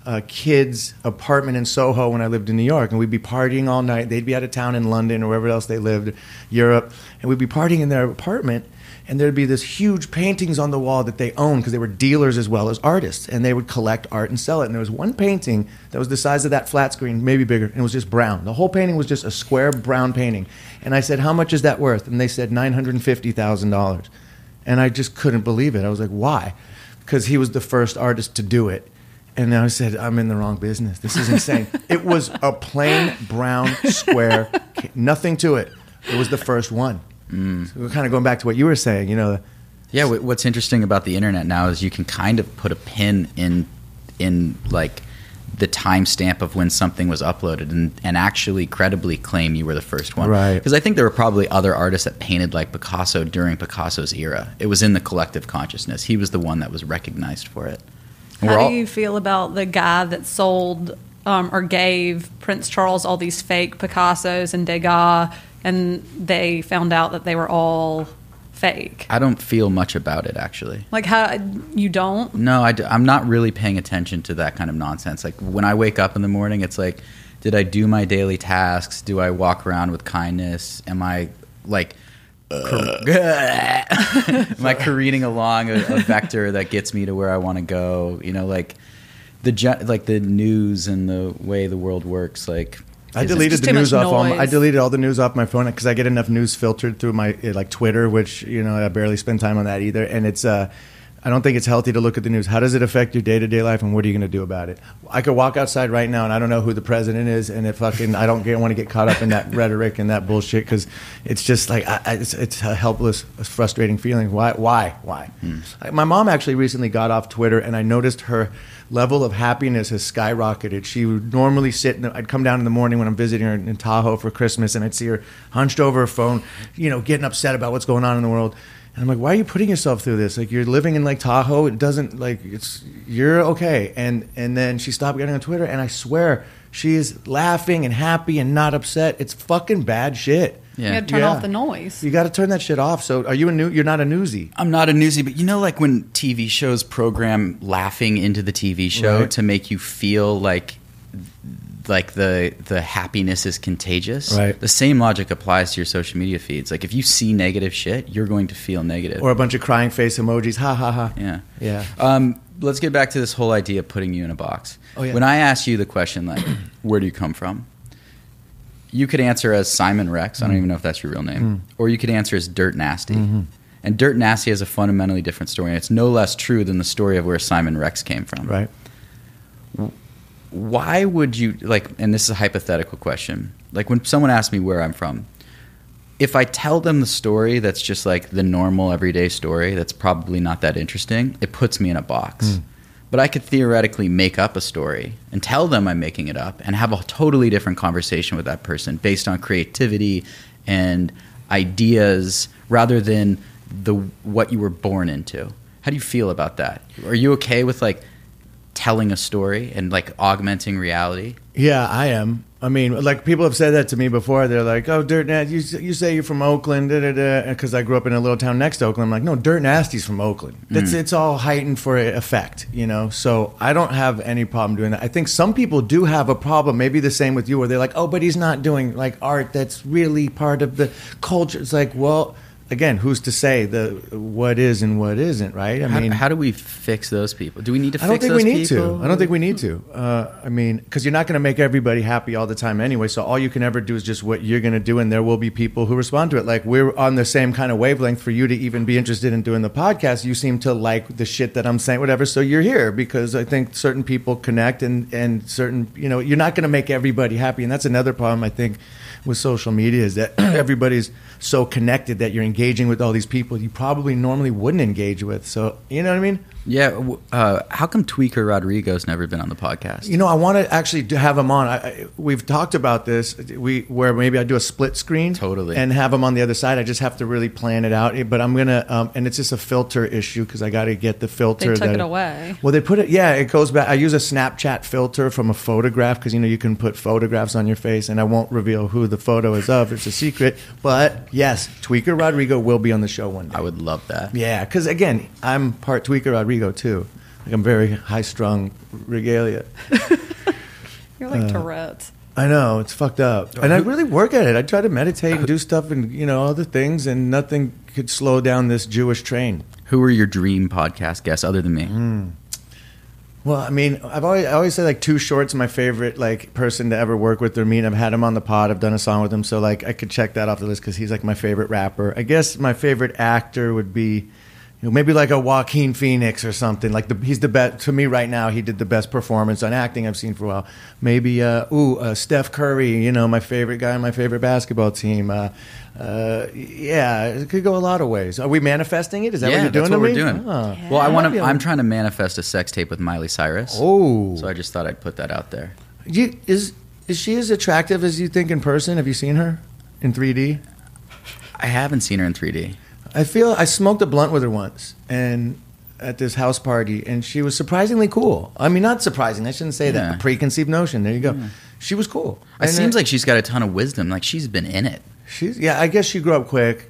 kid's apartment in Soho when I lived in New York, and we'd be partying all night. They'd be out of town in London or wherever else they lived, Europe, and we'd be partying in their apartment, and there'd be this huge paintings on the wall that they owned because they were dealers as well as artists, and they would collect art and sell it. And there was one painting that was the size of that flat screen, maybe bigger, and it was just brown. The whole painting was just a square brown painting. And I said, how much is that worth? And they said $950,000. And I just couldn't believe it. I was like, why? Because he was the first artist to do it. And I said, I'm in the wrong business. This is insane. It was a plain brown square, nothing to it. It was the first one. So we're kind of going back to what you were saying, you know. Yeah, what's interesting about the internet now is you can kind of put a pin in like the timestamp of when something was uploaded and actually credibly claim you were the first one. Right. Because I think there were probably other artists that painted like Picasso during Picasso's era. It was in the collective consciousness. He was the one that was recognized for it. And How do you feel about the guy that sold or gave Prince Charles all these fake Picassos and Degas, and they found out that they were all fake? I don't feel much about it, actually. Like, how, you don't? No, I'm not really paying attention to that kind of nonsense. Like, when I wake up in the morning, it's like, did I do my daily tasks? Do I walk around with kindness? Am I, like... am I careening along a vector that gets me to where I want to go? You know, like the news and the way the world works. Like, I deleted the news off. I deleted all the news off my phone because I get enough news filtered through my like Twitter, which I barely spend time on that either. And it's I don't think it's healthy to look at the news. How does it affect your day-to-day life, and what are you going to do about it? I could walk outside right now, and I don't know who the president is, and I don't want to get caught up in that rhetoric and that bullshit because it's just like it's a helpless, frustrating feeling. Why? My mom actually recently got off Twitter, and I noticed her level of happiness has skyrocketed. She would normally sit, I'd come down in the morning when I'm visiting her in Tahoe for Christmas, and I'd see her hunched over her phone, getting upset about what's going on in the world. And I'm like, why are you putting yourself through this? Like, you're living in like Tahoe. It doesn't you're okay. And then she stopped getting on Twitter, and I swear she is laughing and happy and not upset. It's fucking bad shit. Yeah. You got to turn off the noise. You got to turn that shit off. So are you you're not a newsie? I'm not a newsie, but like when TV shows program laughing into the TV show right. to make you feel like the happiness is contagious. Right. The same logic applies to your social media feeds. Like, if you see negative shit, you're going to feel negative. Or a bunch of crying face emojis. Ha ha ha. Yeah. Let's get back to this whole idea of putting you in a box. Oh, yeah. When I ask you the question, like, where do you come from? You could answer as Simon Rex. I don't even know if that's your real name. Or you could answer as Dirt Nasty. And Dirt Nasty has a fundamentally different story. And it's no less true than the story of where Simon Rex came from. Right. Why would you, and this is a hypothetical question, like when someone asks me where I'm from, if I tell them the story that's just like the normal everyday story that's probably not that interesting, it puts me in a box. But I could theoretically make up a story and tell them I'm making it up and have a totally different conversation with that person based on creativity and ideas rather than what you were born into. How do you feel about that? Are you okay with telling a story and like augmenting reality? Yeah, I am. I mean, like people have said that to me before. They're like, "Oh, Dirt Nasty, you say you're from Oakland, because I grew up in a little town next to Oakland." I'm like, "No, Dirt Nasty's from Oakland. It's all heightened for effect, you know." So I don't have any problem doing that. I think some people do have a problem, maybe the same with you, where they're like, "Oh, but he's not doing like art that's really part of the culture." It's like, well, again, who's to say what is and what isn't, right? I mean, how do we fix those people? Do we need to fix I don't think those we need people? to. I don't think we need to. I mean, because you're not going to make everybody happy all the time anyway. So all you can ever do is just what you're going to do, and there will be people who respond to it. Like we're on the same kind of wavelength. For you to even be interested in doing the podcast, you seem to like the shit that I'm saying, whatever. So you're here because I think certain people connect, and certain, you know, you're not going to make everybody happy, and that's another problem I think with social media is that everybody's so connected that you're engaging with all these people you probably normally wouldn't engage with. So, you know what I mean? Yeah. How come Tweaker Rodrigo's never been on the podcast? You know, I want to actually have him on. We've talked about this, where maybe I do a split screen, totally, and have him on the other side. I just have to really plan it out. But I'm gonna, and it's just a filter issue because I got to get the filter. They took it away. Well, they put it. Yeah, it goes back. I use a Snapchat filter from a photograph because you can put photographs on your face, and I won't reveal who the photo is of. It's a secret. But yes, Tweaker Rodrigo will be on the show one day. I would love that. Yeah, because again, I'm part Tweaker Rodrigo too. Like I'm very high-strung regalia. You're like Tourette's. I know, it's fucked up. And I really work at it. I try to meditate and do stuff and, other things, and nothing could slow down this Jewish train. Who are your dream podcast guests other than me? Well, I mean, I always say like Too Short's my favorite like person to ever work with or meet. I've had him on the pod. I've done a song with him. So like I could check that off the list because he's like my favorite rapper. I guess my favorite actor would be maybe like a Joaquin Phoenix or something. Like he's the best to me right now. He did the best performance on acting I've seen for a while. Maybe Steph Curry. My favorite guy on my favorite basketball team. Yeah, it could go a lot of ways. Are we manifesting it? Is that what you're doing? That's what to we're me? doing. Oh. Well, I'm trying to manifest a sex tape with Miley Cyrus. Oh, so I just thought I'd put that out there. Is she as attractive as you think in person? Have you seen her in 3D? I haven't seen her in 3D. I smoked a blunt with her once, and at this house party, and she was surprisingly cool. I mean, not surprising. I shouldn't say that. A preconceived notion. There you go. Yeah. She was cool. It seems like she's got a ton of wisdom. Like she's been in it. I guess she grew up quick.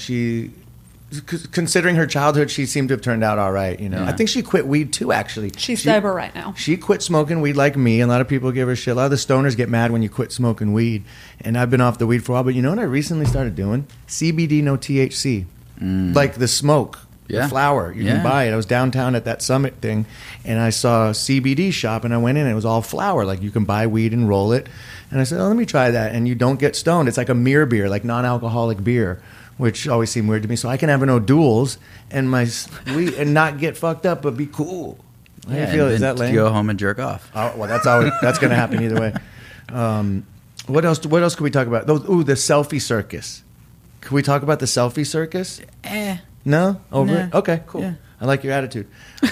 Considering her childhood, she seemed to have turned out all right. Yeah. I think she quit weed too. Actually, she's sober right now. She quit smoking weed like me. And a lot of people give her shit. A lot of the stoners get mad when you quit smoking weed. And I've been off the weed for a while. But you know what I recently started doing? CBD, no THC. Like the smoke, the flower. You can buy it. I was downtown at that Summit thing, and I saw a CBD shop, and I went in, and it was all flower. Like you can buy weed and roll it. And I said, let me try that. And you don't get stoned. It's like a mere beer, like non-alcoholic beer, which always seemed weird to me. So I can have no duels and my weed and not get fucked up, but be cool. How do you feel? Is that lame? Go home and jerk off. Oh, well, that's going to happen either way. What else could we talk about? The selfie circus. Can we talk about the selfie circus? No? Over it? Okay, cool. Yeah. I like your attitude.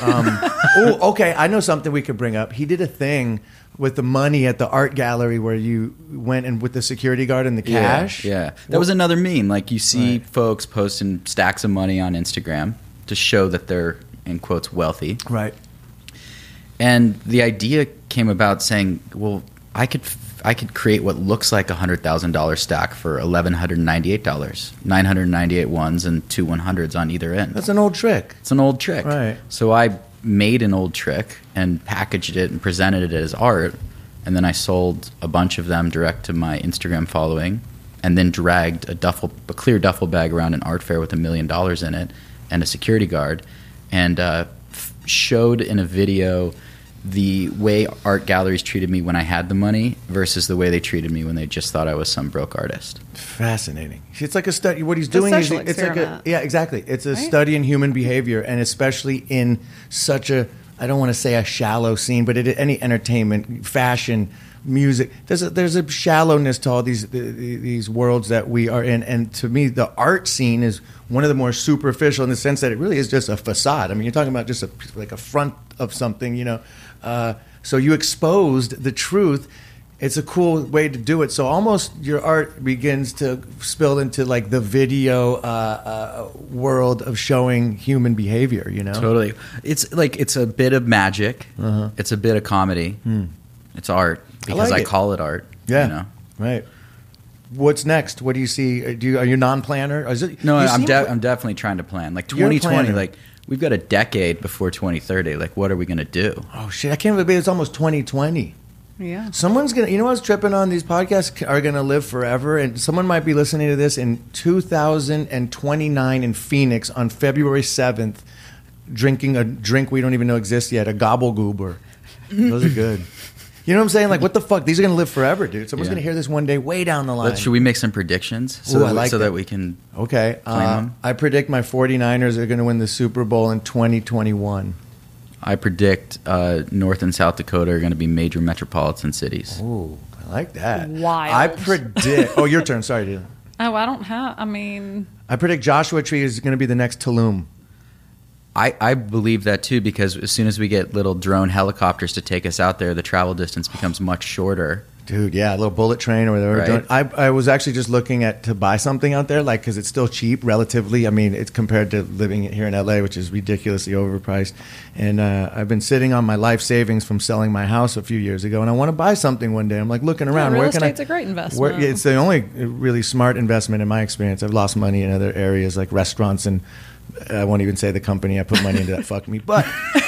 Okay. I know something we could bring up. He did a thing with the money at the art gallery where you went and with the security guard and the cash. Yeah. That was another meme. Like you see folks posting stacks of money on Instagram to show that they're, in quotes, wealthy. Right. And the idea came about saying, well, I could create what looks like $100,000 stack for $1,198, 998 ones and 2 100s on either end. That's an old trick. It's an old trick. Right. So I made an old trick and packaged it and presented it as art, and then I sold a bunch of them direct to my Instagram following, and then dragged a clear duffel bag around an art fair with $1 million in it and a security guard, and showed in a video the way art galleries treated me when I had the money versus the way they treated me when they just thought I was some broke artist. Fascinating. It's like a study. What he's doing is it's like exactly. It's a study in human behavior, and especially in such a, I don't want to say a shallow scene, but any entertainment, fashion, music. There's a shallowness to all these worlds that we are in, and to me, the art scene is one of the more superficial in the sense that it really is just a facade. I mean, you're talking about just a front of something, So you exposed the truth it's a cool way to do it. So almost your art begins to spill into like the video world of showing human behavior, you know? Totally. It's like, it's a bit of magic. It's a bit of comedy. It's art because I call it art. Yeah. You know? Right. What's next? What do you see? Are you non-planner? No, I'm definitely trying to plan. Like 2020, like we've got a decade before 2030. Like, what are we going to do? Oh shit! I can't believe it's almost 2020. Yeah. Someone's gonna. You know what's tripping on? These podcasts are gonna live forever, and someone might be listening to this in 2029 in Phoenix on February 7th, drinking a drink we don't even know exists yet, a gobble goober. Those are good. You know what I'm saying? Like, what the fuck? These are going to live forever, dude. Someone's going to hear this one day way down the line. Should we make some predictions so that we can claim them? I predict my 49ers are going to win the Super Bowl in 2021. I predict North and South Dakota are going to be major metropolitan cities. Ooh, I like that. Wild. I predict... Oh, your turn. Sorry, dude. Oh, I don't have... I mean... I predict Joshua Tree is going to be the next Tulum. I believe that too, because as soon as we get little drone helicopters to take us out there, the travel distance becomes much shorter. Dude, yeah, a little bullet train or whatever. Right. I was actually just looking to buy something out there, like, because it's still cheap relatively. I mean, it's compared to living here in LA, which is ridiculously overpriced. And I've been sitting on my life savings from selling my house a few years ago, and I want to buy something one day. I'm like looking around. Real estate's a great investment. It's the only really smart investment in my experience. I've lost money in other areas like restaurants, and I won't even say the company I put money into that fucked me. But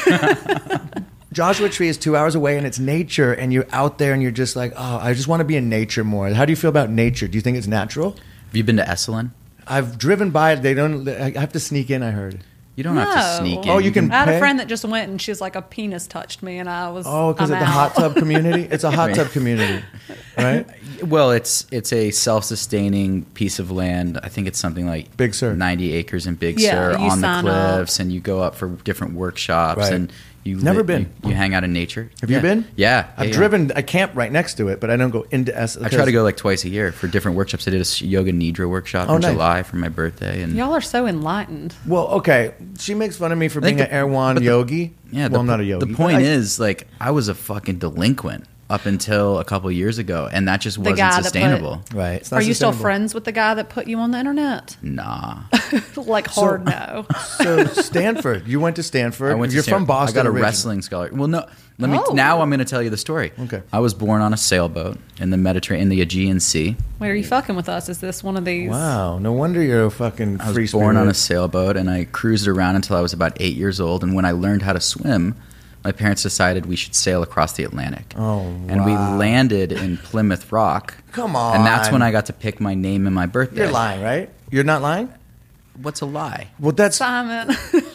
Joshua Tree is 2 hours away, and it's nature, and you're out there, and you're just like, oh, I just want to be in nature more. How do you feel about nature? Do you think it's natural? Have you been to Esalen? I've driven by it. I have to sneak in, I heard. You don't have to sneak in. Oh, you can I had pay? a friend that just went, and she's like, a penis touched me, and I was... Oh, because of the hot tub community? It's a hot tub community, right? Well, it's a self-sustaining piece of land. I think it's something like Big Sur. 90 acres in Big Yeah, Sur you on the sign cliffs, and you go up for different workshops, Right. and Never been. You hang out in nature. Have you been? Yeah. I've driven. I camp right next to it, but I don't go into I try to go like twice a year for different workshops. I did a yoga nidra workshop in nice. July for my birthday. And Y'all are so enlightened. Well, okay. She makes fun of me for being an Erewhon yogi. Yeah, well, I'm not a yogi. The point is, like, I was a fucking delinquent up until a couple of years ago, and that just wasn't sustainable. Right. It's Are not you still sustainable. friends with the guy that put you on the internet? Nah. Like, hard no. So Stanford. You went to Stanford. I went to You're Stanford. from Boston. I got a originally. wrestling scholarship. Well, no. Let me. Oh. Now I'm going to tell you the story. Okay. I was born on a sailboat in the Mediterranean, in the Aegean Sea. Wait, are you fucking with us? Is this one of these? Wow. No wonder you're a fucking I free was born on a spirit. sailboat, and I cruised around until I was about 8 years old. And when I learned how to swim, my parents decided we should sail across the Atlantic. Oh, And we wow. landed in Plymouth Rock. Come on. And that's when I got to pick my name and my birthday. You're lying, right? You're not lying? What's a lie? Well, that's Simon.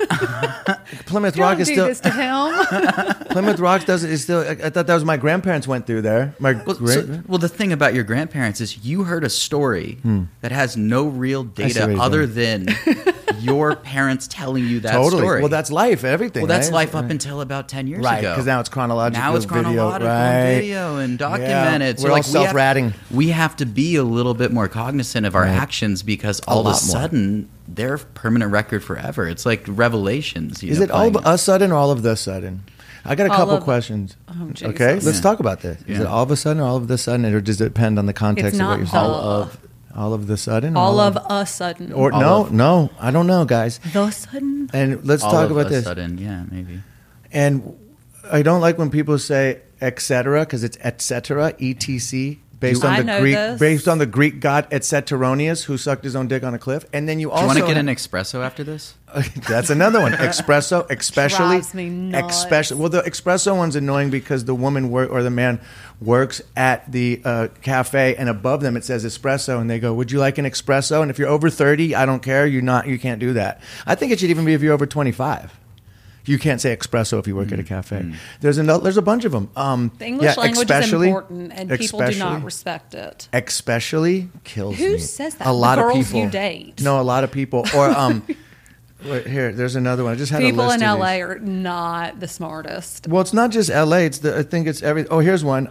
Plymouth Rock Don't is do still this to him. Plymouth Rock is still. I thought that was my grandparents went through there. Well, the thing about your grandparents is you heard a story that has no real I see what data you're other saying. than your parents telling you that Totally. story. Well, that's life. Everything. Well, that's right? life up until about 10 years Right, ago. because now it's chronological. Now it's chronological video, video and documented. Yeah. We're all self-ratting. We have to be a little bit more cognizant of our actions because all of a lot more. sudden they're permanent record forever. It's like Revelations. Is it all of a sudden or all of the sudden? I got a All couple of- questions. Oh, Jesus. Okay, let's Yeah. talk about this. Is Yeah. it all of a sudden or all of the sudden, or does it depend on the context It's of what not you're the- saying? All of the sudden? or All of a sudden. Or All no, I don't know, guys. the sudden. And let's all talk of about a this. sudden, yeah, maybe. And I don't like when people say etc. because it's etc. etc. Based I on the know Greek, this. based on the Greek god Etceteronius, who sucked his own dick on a cliff. And then you Do also you want to get an espresso after this? That's another one. Espresso, especially. Drives me nuts. Especially. Well, the espresso one's annoying because the woman or the man works at the cafe, and above them it says espresso, and they go, "Would you like an espresso?" And if you're over 30, I don't care. You can't do that. I think it should even be if you're over 25. You can't say espresso if you work at a cafe. There's a bunch of them. The English language is especially- important, and people do not respect it. Especially kills me. Who says that? A lot The of girls people. you date. No, a lot of people. Or wait, here, there's another one. I just had a People list in of LA these. are not the smartest. Well, it's not just LA. I think it's every. Oh, here's one.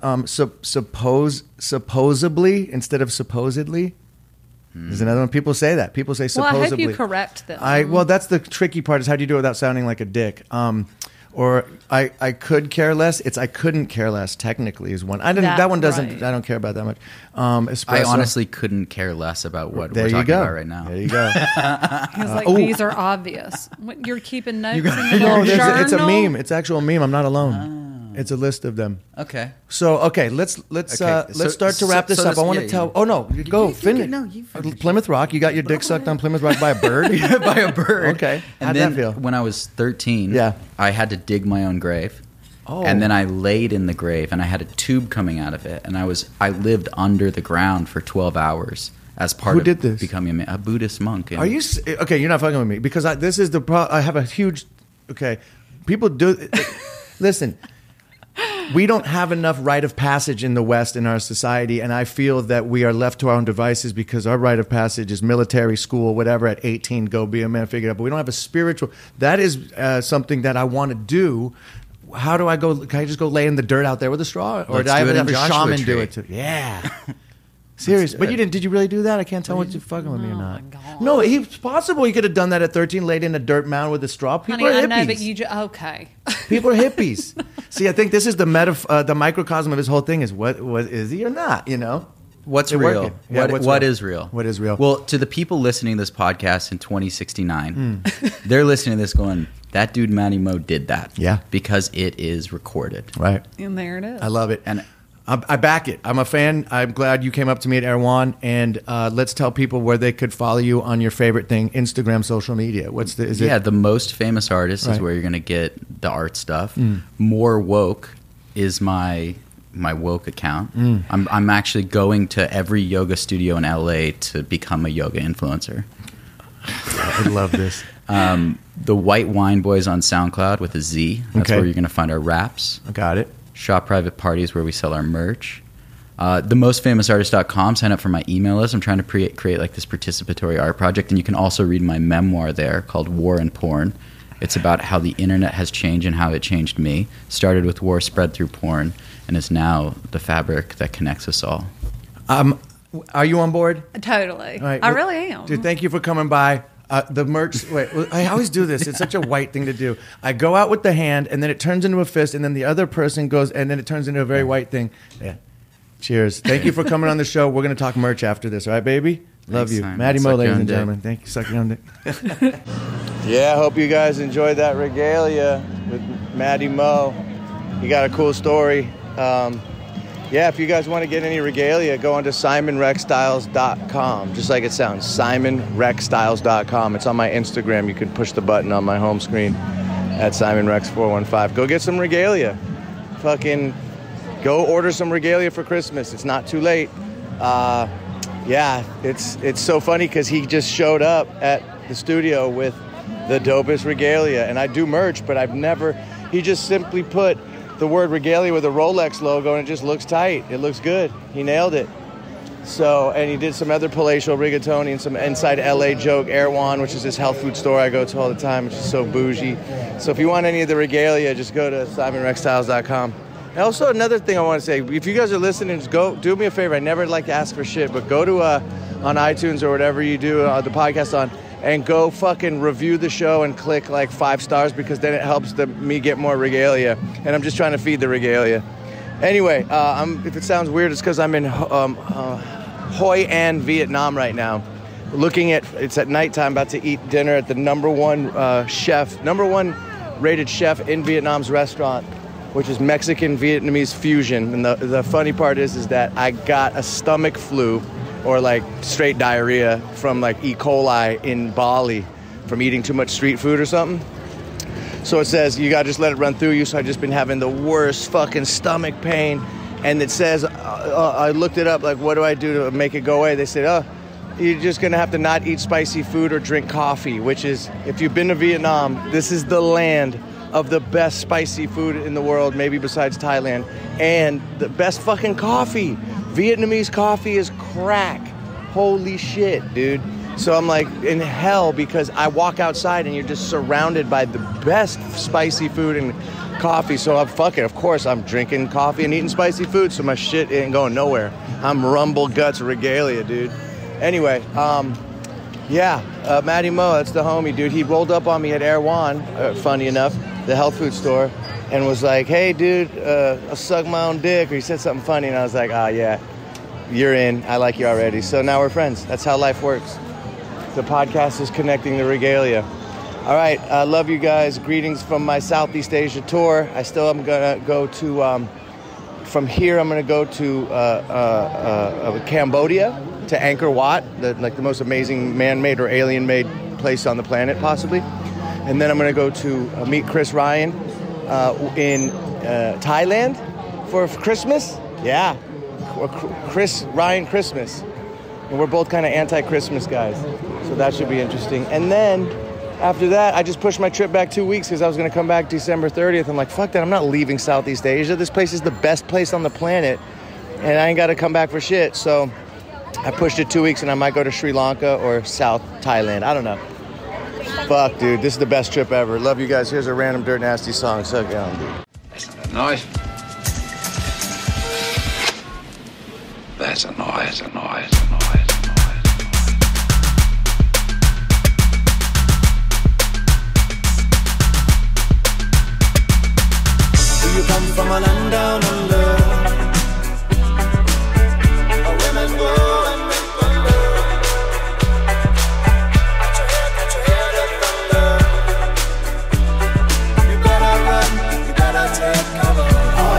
Supposedly instead of supposedly. There's another one. People say that. People say Well, supposedly. I hope you correct them. Well, that's the tricky part. Is how do you do it without sounding like a dick? or I could care less. It's I couldn't care less. Technically, is one. That one doesn't. Right. I don't care about that much. I Espresso. honestly couldn't care less about what There we're you talking go. about right now. There you go. He was like, these are obvious. What, you're keeping notes in the No, little journal? it's a meme. It's actual meme. I'm not alone. It's a list of them. Okay. So let's start to wrap this up. I want to tell. Oh no, you go finish. Plymouth Rock. You got your dick sucked on Plymouth Rock by a bird. By a bird. Okay. And How'd then that feel? when I was 13, Yeah. I had to dig my own grave. Oh. And then I laid in the grave, and I had a tube coming out of it, and I lived under the ground for 12 hours as part Who of did this? becoming a Buddhist monk. And Are you okay? You're not fucking with me because this is the I have a huge. Okay, people do. Listen, we don't have enough rite of passage in the West in our society, and I feel that we are left to our own devices because our rite of passage is military school, whatever. At 18, go be a man, figure it out. But we don't have a spiritual. That is something that I want to do. How do I go? Can I just go lay in the dirt out there with a straw, or Let's do I do have it to in have a Joshua shaman do tree. it too? Yeah. Serious, but you didn't. Did you really do that? I can't tell what you're fucking with me or not. my God. No, it's possible. You could have done that at 13, laid in a dirt mound with a straw. People Honey, are I know, hippies. but you okay. People are hippies. See, I think this is the the microcosm of his whole thing. Is what is he or not? You know, What's They're real? working. Yeah, What is real? What is real? Well, to the people listening to this podcast in 2069, they're listening to this going, that dude Matty Mo did that. Yeah. Because it is recorded. Right. And there it is. I love it, And I back it. I'm a fan. I'm glad you came up to me at Erewhon, and let's tell people where they could follow you on your favorite thing, Instagram, social media. the most famous artist Right. is where you're going to get the art stuff. More Woke is my woke account. I'm actually going to every yoga studio in LA to become a yoga influencer. I love this. The White Wine Boys on SoundCloud with a Z. That's Okay. where you're going to find our raps. I got it. Shop Private Parties where we sell our merch. TheMostFamousArtist.com. Sign up for my email list. I'm trying to create like this participatory art project, and you can also read my memoir there called War and Porn. It's about how the internet has changed and how it changed me. Started with war, spread through porn, and is now the fabric that connects us all. Are you on board? Totally. All right. I really am. Dude, thank you for coming by. The merch. Wait, I always do this. It's such a white thing to do. I go out with the hand, and then it turns into a fist, and then the other person goes, and then it turns into a very white thing. Yeah. Cheers. Thank you for coming on the show. We're going to talk merch after this. All right, baby? Love Thanks, you. Simon. Matty Suck Mo, your ladies own and dick. gentlemen. Thank you. Suck your own dick. Yeah, I hope you guys enjoyed that regalia with Matty Mo. He got a cool story. Yeah, if you guys want to get any regalia, go on to simonrexstyles.com, just like it sounds, simonrexstyles.com. It's on my Instagram. You can push the button on my home screen at simonrex415. Go get some regalia. Fucking go order some regalia for Christmas. It's not too late. Yeah, it's so funny because he just showed up at the studio with the dopest regalia. And I do merch, but he just simply put the word regalia with a Rolex logo, and it just looks tight. It looks good. He nailed it. So, and he did some other palatial rigatoni and some inside LA joke, Erewhon, which is this health food store I go to all the time, which is so bougie. So if you want any of the regalia, just go to simonrexstyles.com. And also another thing I want to say, if you guys are listening, just go do me a favor. I never like to ask for shit, but go to on iTunes or whatever you do the podcast on, and go fucking review the show and click like 5 stars, because then it helps me get more regalia. And I'm just trying to feed the regalia. Anyway, if it sounds weird, it's because I'm in Hoi An, Vietnam right now. It's at nighttime, about to eat dinner at the number one rated chef in Vietnam's restaurant, which is Mexican Vietnamese fusion. And the funny part is that I got a stomach flu, or like straight diarrhea, from like E. coli in Bali from eating too much street food or something. So it says you gotta just let it run through you. So I've just been having the worst fucking stomach pain. And it says, I looked it up, like, what do I do to make it go away? They said, you're just gonna have to not eat spicy food or drink coffee, which is, if you've been to Vietnam, this is the land of the best spicy food in the world, maybe besides Thailand, and the best fucking coffee. Vietnamese coffee is crack. Holy shit, dude. So I'm like in hell, because I walk outside and you're just surrounded by the best spicy food and coffee. So I'm of course I'm drinking coffee and eating spicy food, so my shit ain't going nowhere. I'm rumble guts regalia, dude. Anyway, Matty Mo, that's the homie, dude. He rolled up on me at Erewhon, funny enough, the health food store, and was like, hey, dude, I'll suck my own dick, or he said something funny, and I was like, yeah, you're in. I like you already. So now we're friends. That's how life works. The podcast is connecting the regalia. All right, I love you guys. Greetings from my Southeast Asia tour. I still am going to go to, from here I'm going to go to Cambodia, to Angkor Wat, the most amazing man-made or alien-made place on the planet, possibly. And then I'm going to go to meet Chris Ryan in Thailand for Christmas. Yeah, Chris Ryan Christmas. And we're both kind of anti-Christmas guys, so that should be interesting. And then after that, I just pushed my trip back 2 weeks because I was going to come back December 30th. I'm like, fuck that, I'm not leaving Southeast Asia. This place is the best place on the planet, and I ain't got to come back for shit. So I pushed it 2 weeks, and I might go to Sri Lanka or South Thailand. I don't know. Fuck, dude, this is the best trip ever. Love you guys. Here's a random Dirt Nasty song. Suck it on, dude. Isn't it nice? That's a noise, a noise, a noise, a noise. You come from a land down under. Women go and men wonder. Got your head up thunder. You better run, you better take cover.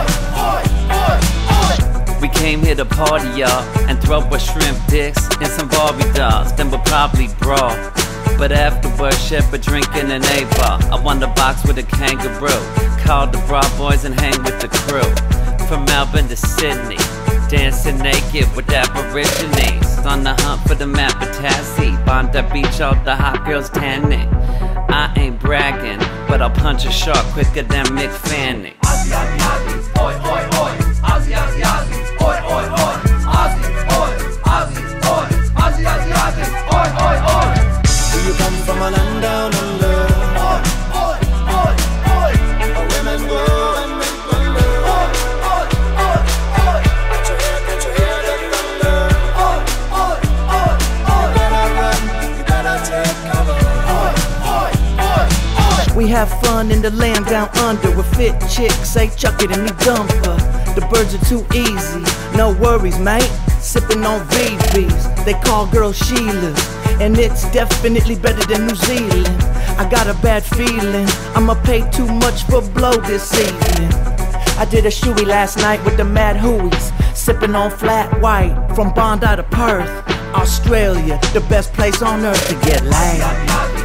We came here to party, y'all, and throw our shrimp dicks and some Barbie dolls. Then we'll probably brawl. But afterwards, ship a drink in an A-bar. I won the box with a kangaroo. Called the Bra Boys and hang with the crew. From Melbourne to Sydney, dancing naked with aborigines. On the hunt for the map of Tassie. Bondi Beach, all the hot girls tanning. I ain't bragging, but I'll punch a shark quicker than Mick Fanning. Ozzy, Ozzy, Ozzy, oi, oi, oi. Ozzy, Ozzy, Ozzy, oi, oi, oi. Ozzy, oi, Ozzy, oi. Ozzy, Ozzy, Ozzy, oi, oi, oi. You come from a land down under. Oi, oi, oi, oi. Women go and men wonder. Oi, oi, oi, oi. Got your head up thunder. Oi, oi, oi, oi. You better run, you better take cover. Oi, oi, oi, oi. We have fun in the land down under with fit chicks, say chuck it in the dumper. The birds are too easy, no worries, mate. Sipping on VBs, they call girls Sheilas, and it's definitely better than New Zealand. I got a bad feeling, I'ma pay too much for blow this evening. I did a shoey last night with the Mad Hooies, sipping on flat white from Bondi to Perth, Australia, the best place on earth to get laid.